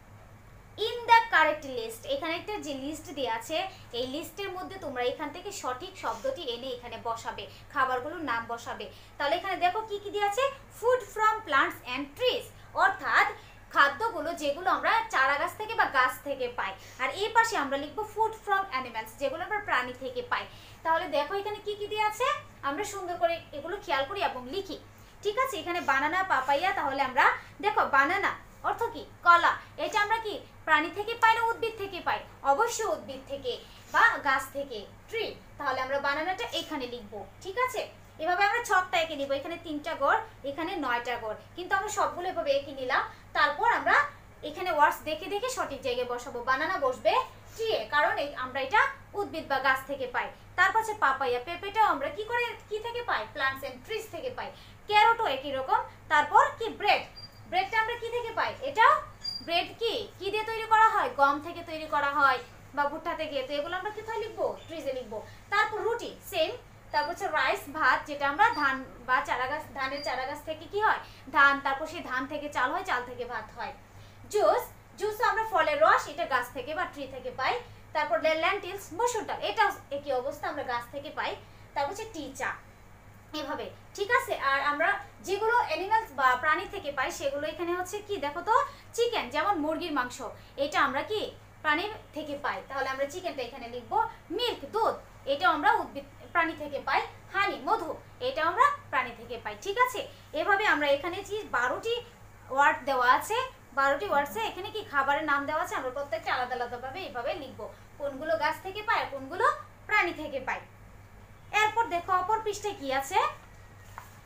ইন দ্য কারেক্ট লিস্ট। এখানে একটা যে লিস্ট দেওয়া আছে এই লিস্টের মধ্যে তোমরা এখান থেকে সঠিক শব্দটি এনে এখানে বসাবে, খাবারগুলোর নাম বসাবে। তাহলে এখানে দেখো কি কি দেওয়া আছে, food from plants and trees, অর্থাৎ খাদ্যগুলো যেগুলো আমরা চারা গাছ থেকে বা গাছ থেকে পাই। আর এই পাশে আমরা লিখবো ফুড ফ্রম অ্যানিমালস, যেগুলো আমরা প্রাণী থেকে পাই। তাহলে দেখো এখানে কি কি দেওয়া আছে, আমরা সুন্দর করে এগুলো খেয়াল করি এবং লিখি। ঠিক আছে, এখানে বানানা পাপাইয়া, তাহলে আমরা দেখো বানানা অর্থ কি কলা, এটা আমরা কি প্রাণী থেকে পাই না উদ্ভিদ থেকে পাই? অবশ্যই উদ্ভিদ থেকে বা গাছ থেকে, ট্রি। তাহলে আমরা বানানাটা এখানে লিখবো। ঠিক আছে, এভাবে আমরা ছকটা এঁকে নিব, এখানে তিনটা গড়, এখানে নয়টা গড়, কিন্তু আমরা সবগুলো এভাবে এঁকে নিলাম। তারপর আমরা এখানে ওয়ার্ডস দেখে দেখে সঠিক জায়গায় বসাবো। বানানা বসবে ট্রি এ, কারণ আমরা এটা উদ্ভিদ বা গাছ থেকে পাই। তারপর হচ্ছে পাপাইয়া, পেঁপেটাও আমরা কি করে কি থেকে পাই? প্লান্টস এন্ড ট্রিজ থেকে পাই। ক্যারটও একই রকম। তারপর কি ব্রেড, ব্রেডটা আমরা কি থেকে পাই? এটাও ব্রেড কি কি দিয়ে তৈরি করা হয়? গম থেকে তৈরি করা হয় বা ভুট্টা থেকে। তো এগুলো আমরা কোথায় লিখবো? ট্রিজে লিখবো। তারপর রুটি সেম। তারপর হচ্ছে রাইস ভাত, যেটা আমরা ধান বা চারা গাছ, ধানের চারা গাছ থেকে কি হয়? ধান, তারপর সেই ধান থেকে চাল হয়, চাল থেকে ভাত হয়। জুস, জুস আমরা ফলের রস, এটা গাছ থেকে বা ট্রি থেকে পাই। তারপর লেন্টিলস মসুর ডাল, এটাও একই অবস্থা, আমরা গাছ থেকে পাই। তারপর হচ্ছে টি চা, এভাবে। ঠিক আছে, আর আমরা যেগুলো অ্যানিমালস বা প্রাণী থেকে পাই সেগুলো এখানে হচ্ছে কি দেখো তো, চিকেন, যেমন মুরগির মাংস, এটা আমরা কি প্রাণী থেকে পাই, তাহলে আমরা চিকেনটা এখানে লিখবো। মিল্ক দুধ, এটা আমরা উদ্ভিদ প্রাণী থেকে পাই। হানি মধু, এটা আমরা প্রাণী থেকে পাই। ঠিক আছে, এভাবে আমরা এখানে যে বারোটি ওয়ার্ড দেওয়া আছে, বারোটি ওয়ার্ডসে এখানে কি খাবারের নাম দেওয়া আছে, আমরা প্রত্যেকটা আলাদা আলাদাভাবে এইভাবে লিখবো, কোনগুলো গাছ থেকে পাই আর কোনগুলো প্রাণী থেকে পাই। এরপর দেখো অপর পৃষ্ঠায় কি আছে,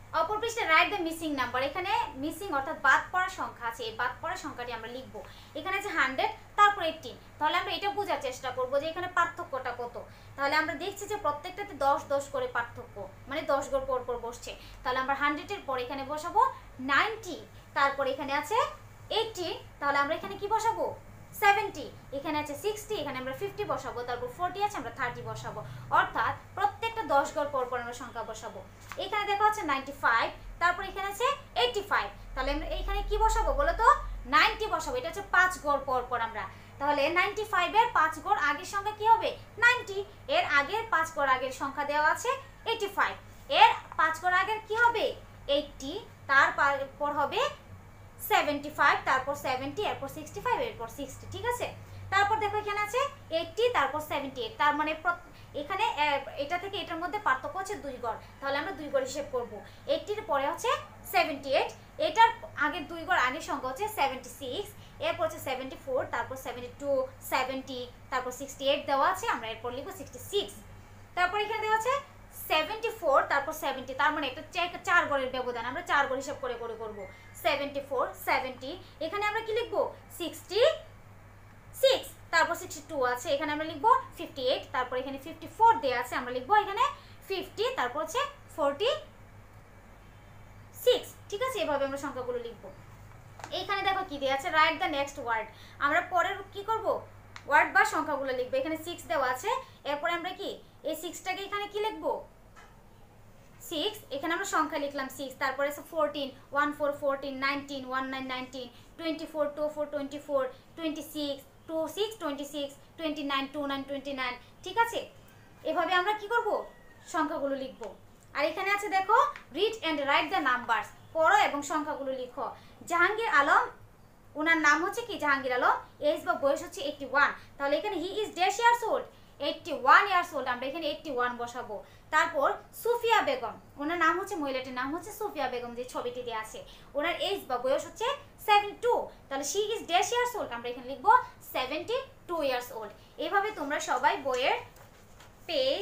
অপর পৃষ্ঠে রাইট দ্য মিসিং নাম্বার, এখানে মিসিং অর্থাৎ বাদ পড়া সংখ্যা আছে, এই বাদ পড়া সংখ্যাটি আমরা লিখব। এখানে আছে হান্ড্রেড, তারপর এইটিন। তাহলে আমরা এটা বোঝার চেষ্টা করব যে এখানে পার্থক্যটা কত। তাহলে আমরা দেখছি যে প্রত্যেকটাতে দশ দশ করে পার্থক্য, মানে দশ ঘর পর পর বসছে। তাহলে আমরা হান্ড্রেডের পর এখানে বসাবো নাইনটি, তারপর এখানে আছে এইটি, তাহলে আমরা এখানে কি বসাবো সেভেন্টি, এখানে আছে সিক্সটি, এখানে আমরা ফিফটি বসাবো, তারপর ফোরটি আছে আমরা থার্টি বসাবো। অর্থাৎ প্রত্যেকটা দশ ঘর পর পর আমরা সংখ্যা বসাবো। এখানে দেখা হচ্ছে নাইনটি ফাইভ, তারপর এখানে আছে এইটি ফাইভ, তাহলে আমরা এইখানে কি বসাবো বলো তো নাইনটি বসাবো। এটা হচ্ছে পাঁচ ঘর পর পর আমরা, তাহলে নাইনটি ফাইভ এর পাঁচ ঘর আগের সংখ্যা কি হবে নাইনটি, এর আগের পাঁচ ঘর আগের সংখ্যা দেওয়া আছে এইটি ফাইভ, এর পাঁচ ঘর আগের কি হবে এইটি, তারপর হবে সেভেন্টি ফাইভ, তারপর সেভেন্টি, এরপর সিক্সটি ফাইভ, এরপর সিক্সটি। ঠিক আছে, তারপর দেখো এখানে আছে এইটি, তারপর সেভেন্টি এইট, তার মানে এখানে এটা থেকে এটার মধ্যে পার্থক্য হচ্ছে দুই ঘর, তাহলে আমরা দুই ঘর হিসেব করব। এইটির পরে হচ্ছে সেভেন্টি এইট, এটার আগের দুই ঘর আগের সংখ্যা হচ্ছে সেভেন্টি সিক্স, এরপর হচ্ছে সেভেন্টি ফোর, তারপর সেভেন্টি টু, সেভেন্টি, তারপর সিক্সটি এইট দেওয়া আছে, আমরা এরপর লিখবো সিক্সটি সিক্স। তারপর এখানে দেওয়া আছে সেভেন্টি ফোর, তারপর সেভেন্টি, তার মানে একটা চার ঘরের ব্যবধান, আমরা চার ঘর হিসাব করে করে করবো। সেভেন্টি ফোর, সেভেন্টি, এখানে আমরা কি লিখবো সিক্সটি সিক্স, তারপর সিক্সটি টু আছে, এখানে আমরা লিখবো ফিফটি এইট, তারপর এখানে ফিফটি ফোর দেওয়া আছে, আমরা লিখবো এখানে ফিফটি, তারপর হচ্ছে ফোরটি সিক্স। ঠিক আছে, এভাবে আমরা সংখ্যাগুলো লিখবো। এইখানে দেখো কি দেওয়া আছে রাইট দ্য নেক্সট ওয়ার্ড, আমরা পরের কি করব ওয়ার্ড বা সংখ্যাগুলো লিখবো। এখানে সিক্স দেওয়া আছে, এরপরে আমরা কি এই সিক্সটাকে এখানে কি লিখবো সিক্স, এখানে আমরা সংখ্যা লিখলাম সিক্স, তারপরে আছে fourteen, one four fourteen, nineteen, one nine nineteen, twenty four, two four twenty four, twenty six, two six twenty six, twenty nine, two nine twenty nine. ঠিক আছে, এভাবে আমরা কি করব সংখ্যাগুলো লিখবো। আর এখানে আছে দেখো read and write the numbers, পড়ো এবং সংখ্যাগুলো লিখো। জাহাঙ্গীর আলম, ওনার নাম হচ্ছে কি জাহাঙ্গীর আলম, এজ বা বয়স হচ্ছে এইটটি ওয়ান, তাহলে এখানে he is dash years old, eighty one years old, আমরা এখানে এইটটি ওয়ান বসাবো। তারপর সুফিয়া বেগম, ওনার নাম হচ্ছে মহিলাটির নাম হচ্ছে সুফিয়া বেগম, যে ছবিটি দেওয়া আছে, ওনার এজ বা বয়স হচ্ছে সেভেন্টি টু, তাহলে she is dash years old, আমরা এখানে লিখবো সেভেন্টি টু ইয়ার্স ওল্ড। এভাবে তোমরা সবাই বইয়ের পেজ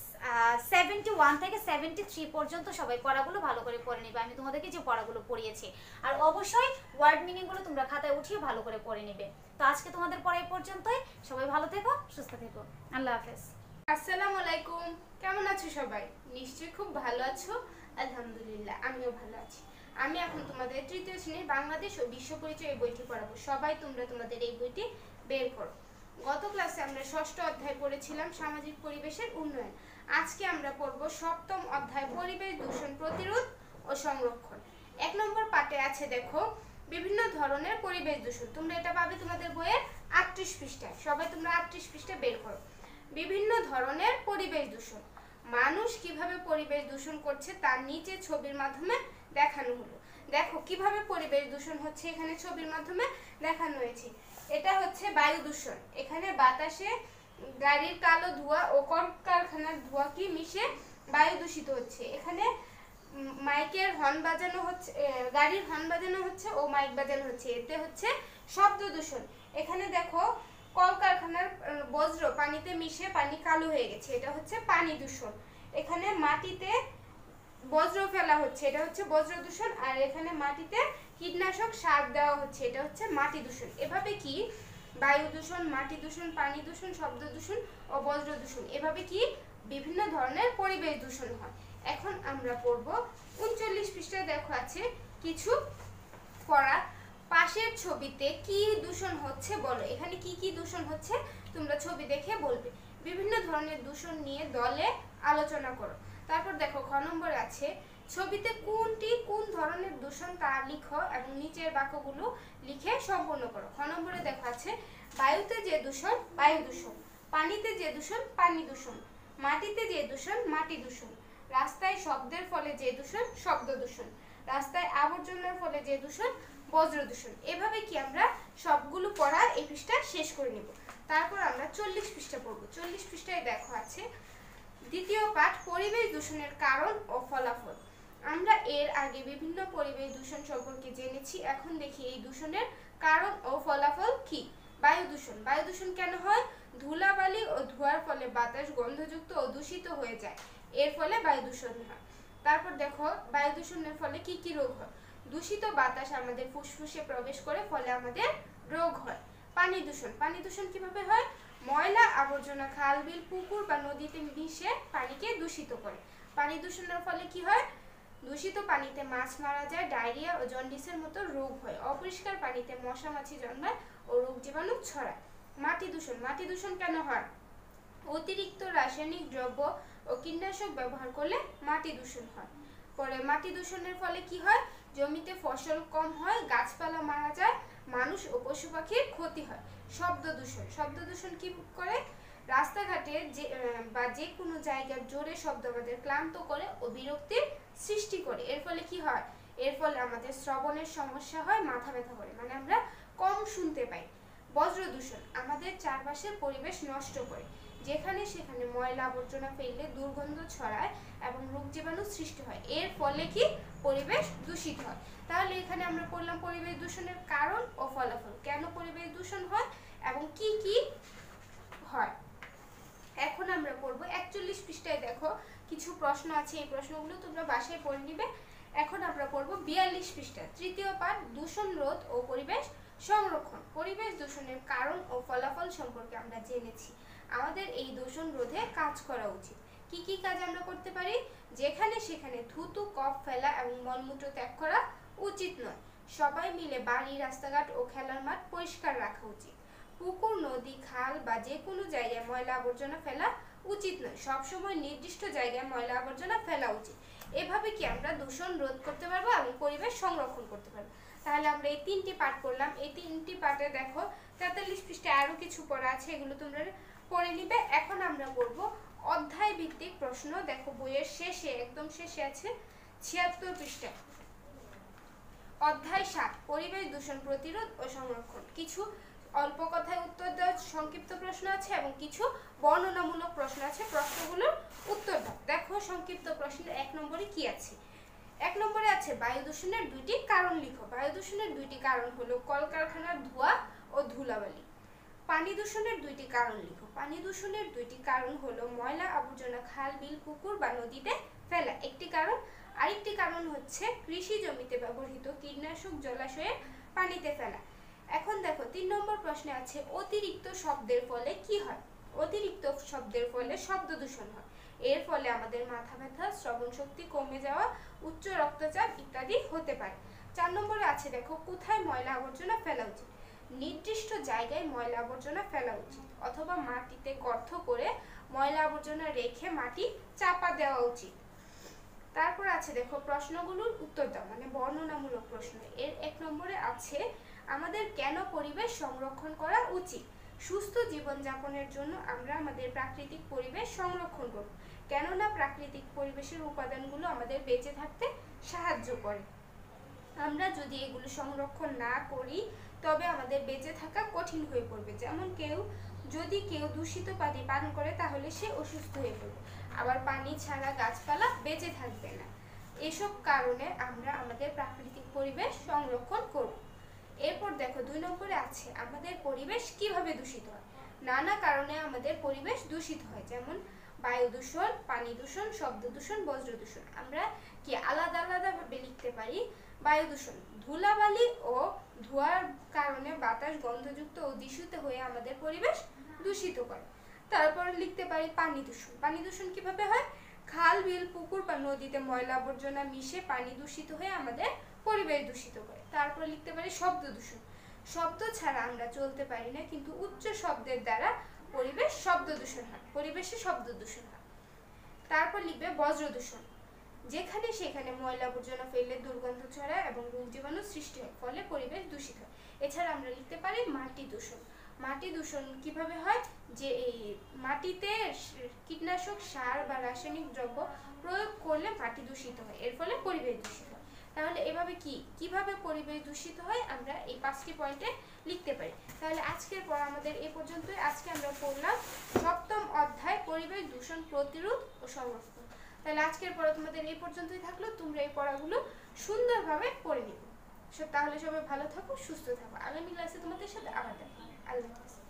সেভেন্টি ওয়ান থেকে সেভেন্টি থ্রি পর্যন্ত সবাই পড়াগুলো ভালো করে পড়ে নিবে। আমি তোমাদেরকে যে পড়াগুলো পড়িয়েছি, আর অবশ্যই ওয়ার্ড মিনিংগুলো তোমরা খাতায় উঠিয়ে ভালো করে পড়ে নিবে। তো আজকে তোমাদের পড়া এই পর্যন্তই, সবাই ভালো থেকো, সুস্থ থেকো, আল্লাহ হাফেজ। আসসালামু আলাইকুম, কেমন আছো সবাই? নিশ্চয়ই খুব ভালো আছো, আলহামদুলিল্লাহ আমিও ভালো আছি। আমি এখন তোমাদের তৃতীয় শ্রেণীর বাংলাদেশ ও বিশ্ব পরিচয় এই বইটি পড়াবো। সবাই তোমরা তোমাদের এই বইটি বের করো। গত ক্লাসে আমরা ষষ্ঠ অধ্যায় পড়েছিলাম সামাজিক পরিবেশের উন্নয়ন। আজকে আমরা পড়ব সপ্তম অধ্যায় পরিবেশ দূষণ প্রতিরোধ ও সংরক্ষণ। এক নম্বর পাঠে আছে দেখো বিভিন্ন ধরনের পরিবেশ দূষণ। তোমরা এটা পাবে তোমাদের বইয়ের আটত্রিশ পৃষ্ঠায়। সবাই তোমরা আটত্রিশ পৃষ্ঠা বের করো। বিভিন্ন ধরনের পরিবেশ দূষণ, মানুষ কিভাবে পরিবেশ দূষণ করছে তার নিচে ছবির মাধ্যমে দেখানো হলো। দেখো কিভাবে পরিবেশ দূষণ হচ্ছে, এখানে ছবির মাধ্যমে দেখানো হয়েছে। এটা হচ্ছে বায়ু দূষণ, এখানে বাতাসে গাড়ির কালো ধোঁয়া ও কলকারখানার ধোঁয়া কি মিশে বায়ু দূষিত হচ্ছে। এখানে মাইকের হর্ন বাজানো হচ্ছে, গাড়ির হর্ন বাজানো হচ্ছে ও মাইক বাজানো হচ্ছে, এতে হচ্ছে শব্দ দূষণ। এখানে দেখো কলকারখানার বজ্র পানিতে মিশে পানি কালো হয়ে গেছে, এটা হচ্ছে পানি দূষণ। এখানে মাটিতে বজ্র ফেলা হচ্ছে, এটা হচ্ছে বজ্র দূষণ। আর এখানে মাটিতে কীটনাশক সার দেওয়া হচ্ছে, এটা হচ্ছে মাটি দূষণ। এভাবে কি বায়ু দূষণ, মাটি দূষণ, পানি দূষণ, শব্দ দূষণ ও বজ্র দূষণ, এভাবে কি বিভিন্ন ধরনের পরিবেশ দূষণ হয়। এখন আমরা পড়ব উনচল্লিশ পৃষ্ঠায় দেখো আছে কিছু পড়া। পাশের ছবিতে কি দূষণ হচ্ছে বলো। এখানে কি কি দূষণ হচ্ছে তোমরা ছবি দেখে বলবে। বিভিন্ন ধরনের দূষণ নিয়ে দলে আলোচনা করো। তারপর দেখো খ নম্বরে আছে ছবিতে কোনটি কোন ধরনের দূষণ তা লিখো এবং নিচের বাক্যগুলো লিখে সম্পূর্ণ করো। খ নম্বরে দেখো আছে বায়ুতে যে দূষণ বায়ু দূষণ, পানিতে যে দূষণ পানি দূষণ, মাটিতে যে দূষণ মাটি দূষণ, রাস্তায় শব্দের ফলে যে দূষণ শব্দ দূষণ, রাস্তায় আবর্জনার ফলে যে দূষণ বজ্র দূষণ। এভাবে কি আমরা সবগুলো পড়া এই পৃষ্ঠা শেষ করে নিব। তারপর আমরা চল্লিশ পৃষ্ঠা পড়ব। চল্লিশ পৃষ্ঠায় দেখো আছে দ্বিতীয় পাঠ পরিবেশ দূষণের কারণ ও ফলাফল। আমরা এর আগে বিভিন্ন পরিবেশ দূষণ সম্পর্কে জেনেছি, এখন দেখি এই দূষণের কারণ ও ফলাফল কি। বায়ু দূষণ, বায়ু দূষণ কেন হয়? ধুলাবালি ও ধোঁয়ার ফলে বাতাস গন্ধযুক্ত ও দূষিত হয়ে যায়, এর ফলে বায়ু দূষণ হয়। তারপর দেখো বায়ু দূষণের ফলে কি কি রোগ হয়। দূষিত বাতাস আমাদের ফুসফুসে প্রবেশ করে, ফলে আমাদের রোগ হয়। পানি দূষণ, পানি দূষণ কিভাবে হয়? ময়লা আবর্জনা খাল বিল পুকুর বা নদীতে মিশে পানিকে দূষিত করে। পানি দূষণের ফলে কি হয়? দূষিত পানিতে মাছ মারা যায়, ডায়রিয়া ও জন্ডিসের মতো রোগ হয়। অপরিষ্কার পানিতে মশা মাছি জন্মায় ও রোগ জীবাণু ছড়ায়। মাটি দূষণ, মাটি দূষণ কেন হয়? অতিরিক্ত রাসায়নিক দ্রব্য ও কীটনাশক ব্যবহার করলে মাটি দূষণ হয়। পরে মাটি দূষণের ফলে কি হয়? জমিতে ফসল কম হয়, গাছপালা মারা যায়, মানুষ ও পশু পাখির ক্ষতি হয়। শব্দ দূষণ, শব্দ দূষণ কি করে? রাস্তাঘাটে যে বা যে কোনো জায়গার জোরে শব্দ আমাদের ক্লান্ত করে ও বিরক্তির সৃষ্টি করে। এর ফলে কি হয়? এর ফলে আমাদের শ্রবণের সমস্যা হয়, মাথা ব্যথা করে, মানে আমরা কম শুনতে পাই। বজ্র দূষণ আমাদের চারপাশের পরিবেশ নষ্ট করে। যেখানে সেখানে ময়লা আবর্জনা ফেললে দুর্গন্ধ ছড়ায় এবং রোগ জীবাণু সৃষ্টি হয়। এর ফলে কি? পরিবেশ দূষিত হয়। তাহলে এখানে আমরা পড়লাম পরিবেশ দূষণের কারণ ও ফলাফল, কেন পরিবেশ দূষণ হয় এবং কি কি হয়। এখন আমরা পড়বো একচল্লিশ পৃষ্ঠায়। দেখো কিছু প্রশ্ন আছে, এই প্রশ্নগুলো তোমরা বাসায় পড়ে নিবে। এখন আমরা পড়বো বিয়াল্লিশ পৃষ্ঠা, তৃতীয় পাঠ, দূষণ রোধ ও পরিবেশ সংরক্ষণ। পরিবেশ দূষণের কারণ ও ফলাফল সম্পর্কে আমরা জেনেছি। আমাদের এই দূষণ রোধে কাজ করা উচিত। কি কি কাজ আমরা করতে পারি? যেখানে সেখানে থুতু কফ ফেলা এবং মলমূত্র ত্যাগ করা উচিত নয়। সবাই মিলে বাড়ি, রাস্তাঘাট ও খেলার মাঠ পরিষ্কার রাখা উচিত। পুকুর, নদী, খাল বা যে কোনো জায়গায় ময়লা আবর্জনা ফেলা উচিত নয়। সবসময় নির্দিষ্ট জায়গায় ময়লা আবর্জনা ফেলা উচিত। এভাবে কি আমরা দূষণ রোধ করতে পারবো এবং পরিবেশ সংরক্ষণ করতে পারবো। তাহলে আমরা এই তিনটি পাঠ করলাম। এই তিনটি পাঠে দেখো তেতাল্লিশ পৃষ্ঠায় আরো কিছু পড়া আছে, এগুলো তোমরা পড়ে নিবে। এখন আমরা পড়ব অধ্যায় ভিত্তিক প্রশ্ন। দেখো বইয়ের শেষে, একদম শেষে আছে ছিয়াত্তর পৃষ্ঠায় অধ্যায় সাত, পরিবেশ দূষণ প্রতিরোধ ও সংরক্ষণ। কিছু অল্প কথায় উত্তর দেওয়া সংক্ষিপ্ত প্রশ্ন আছে এবং কিছু বর্ণনামূলক প্রশ্ন আছে। প্রশ্নগুলোর উত্তর দাও। দেখো সংক্ষিপ্ত প্রশ্নের এক নম্বরে কি আছে? এক নম্বরে আছে বায়ু দূষণের দুইটি কারণ লিখো। বায়ু দূষণের দুইটি কারণ হলো কলকারখানার ধোঁয়া ও ধুলাবালি। পানি দূষণের দুইটি কারণ লিখো। পানি দূষণের দুইটি কারণ হলো ময়লা আবর্জনা খাল বিল পুকুর বা নদীতে ফেলা একটি কারণ, আরেকটি কারণ হচ্ছে কৃষি জমিতে ব্যবহৃত কীটনাশক জলাশয়ে পানিতে ফেলা। এখন দেখো তিন নম্বর প্রশ্নে আছে অতিরিক্ত শব্দের ফলে কি হয়? অতিরিক্ত শব্দের ফলে শব্দ দূষণ হয়। এর ফলে আমাদের মাথা ব্যথা, শ্রবণ শক্তি কমে যাওয়া, উচ্চ রক্তচাপ ইত্যাদি হতে পারে। চার নম্বরে আছে দেখো কোথায় ময়লা আবর্জনা ফেলা উচিত? নির্দিষ্ট জায়গায় ময়লা আবর্জনা ফেলা উচিত, অথবা মাটিতে গর্ত করে ময়লা আবর্জনা রেখে মাটি চাপা দেওয়া উচিত। তারপর আছে দেখো প্রশ্নগুলোর উত্তর দাও, মানে বর্ণনামূলক প্রশ্ন। এর এক নম্বরে আছে আমাদের কেন পরিবেশ সংরক্ষণ করা উচিত? সুস্থ জীবনযাপনের জন্য আমরা আমাদের প্রাকৃতিক পরিবেশ সংরক্ষণ করব, কেননা প্রাকৃতিক পরিবেশের উপাদানগুলো আমাদের বেঁচে থাকতে সাহায্য করে। আমরা যদি এগুলো সংরক্ষণ না করি তবে আমাদের বেঁচে থাকা কঠিন হয়ে পড়বে। যেমন কেউ যদি কেউ দূষিত পানি পান করে তাহলে সে অসুস্থ হয়ে পড়বে, আবার পানি ছাড়া গাছপালা বেঁচে থাকবে না। এসব কারণে আমরা আমাদের প্রাকৃতিক পরিবেশ সংরক্ষণ করব। এরপর দেখো দুই নম্বরে আছে আমাদের পরিবেশ কিভাবে দূষিত হয়। নানা কারণে আমাদের পরিবেশ দূষিত হয়, যেমন বায়ু দূষণ, পানি দূষণ, শব্দ দূষণ, বজ্র দূষণ। আমরা কি আলাদা আলাদা ভাবে লিখতে পারি? বায়ু দূষণ, ধুলাবালি ও ধোঁয়ার কারণে বাতাস গন্ধযুক্ত ও দূষিত হয়ে আমাদের পরিবেশ দূষিত করে। তারপর লিখতে পারি পানি দূষণ। পানি দূষণ কিভাবে হয়? খাল বিল পুকুর বা নদীতে ময়লা আবর্জনা মিশে পানি দূষিত হয়ে আমাদের পরিবেশ দূষিত করে। তারপর লিখতে পারি শব্দ দূষণ। শব্দ ছাড়া আমরা চলতে পারি না, কিন্তু উচ্চ শব্দের দ্বারা পরিবেশ শব্দ দূষণ হয়, পরিবেশে শব্দ দূষণ হয়। তারপর লিখবে বজ্র দূষণ। যেখানে সেখানে ময়লা আবর্জনা ফেললে দুর্গন্ধ ছড়ায় এবং রোগ জীবাণু সৃষ্টি হয়, ফলে পরিবেশ দূষিত হয়। এছাড়া আমরা লিখতে পারি মাটি দূষণ। মাটি দূষণ কিভাবে হয়? যে এই মাটিতে কীটনাশক সার বা রাসায়নিক দ্রব্য প্রয়োগ করলে মাটি দূষিত হয়, এর ফলে পরিবেশ দূষিত হয়। তাহলে এভাবে কি কিভাবে পরিবেশ দূষিত হয় আমরা এই পাঁচটি পয়েন্টে লিখতে পারি। তাহলে আজকের পড়া আমাদের এই পর্যন্তই। আজকে আমরা পড়লাম সপ্তম অধ্যায় পরিবেশ দূষণ প্রতিরোধ ও সংরক্ষণ। তাহলে আজকের পড়া তোমাদের এই পর্যন্তই থাকলো। তোমরা এই পড়াগুলো সুন্দরভাবে পড়ে নিবে। তাহলে সবাই ভালো থাকো, সুস্থ থাকো। আগামী ক্লাসে তোমাদের সাথে আবার দেখা হবে। আল্লাহ হাফেজ।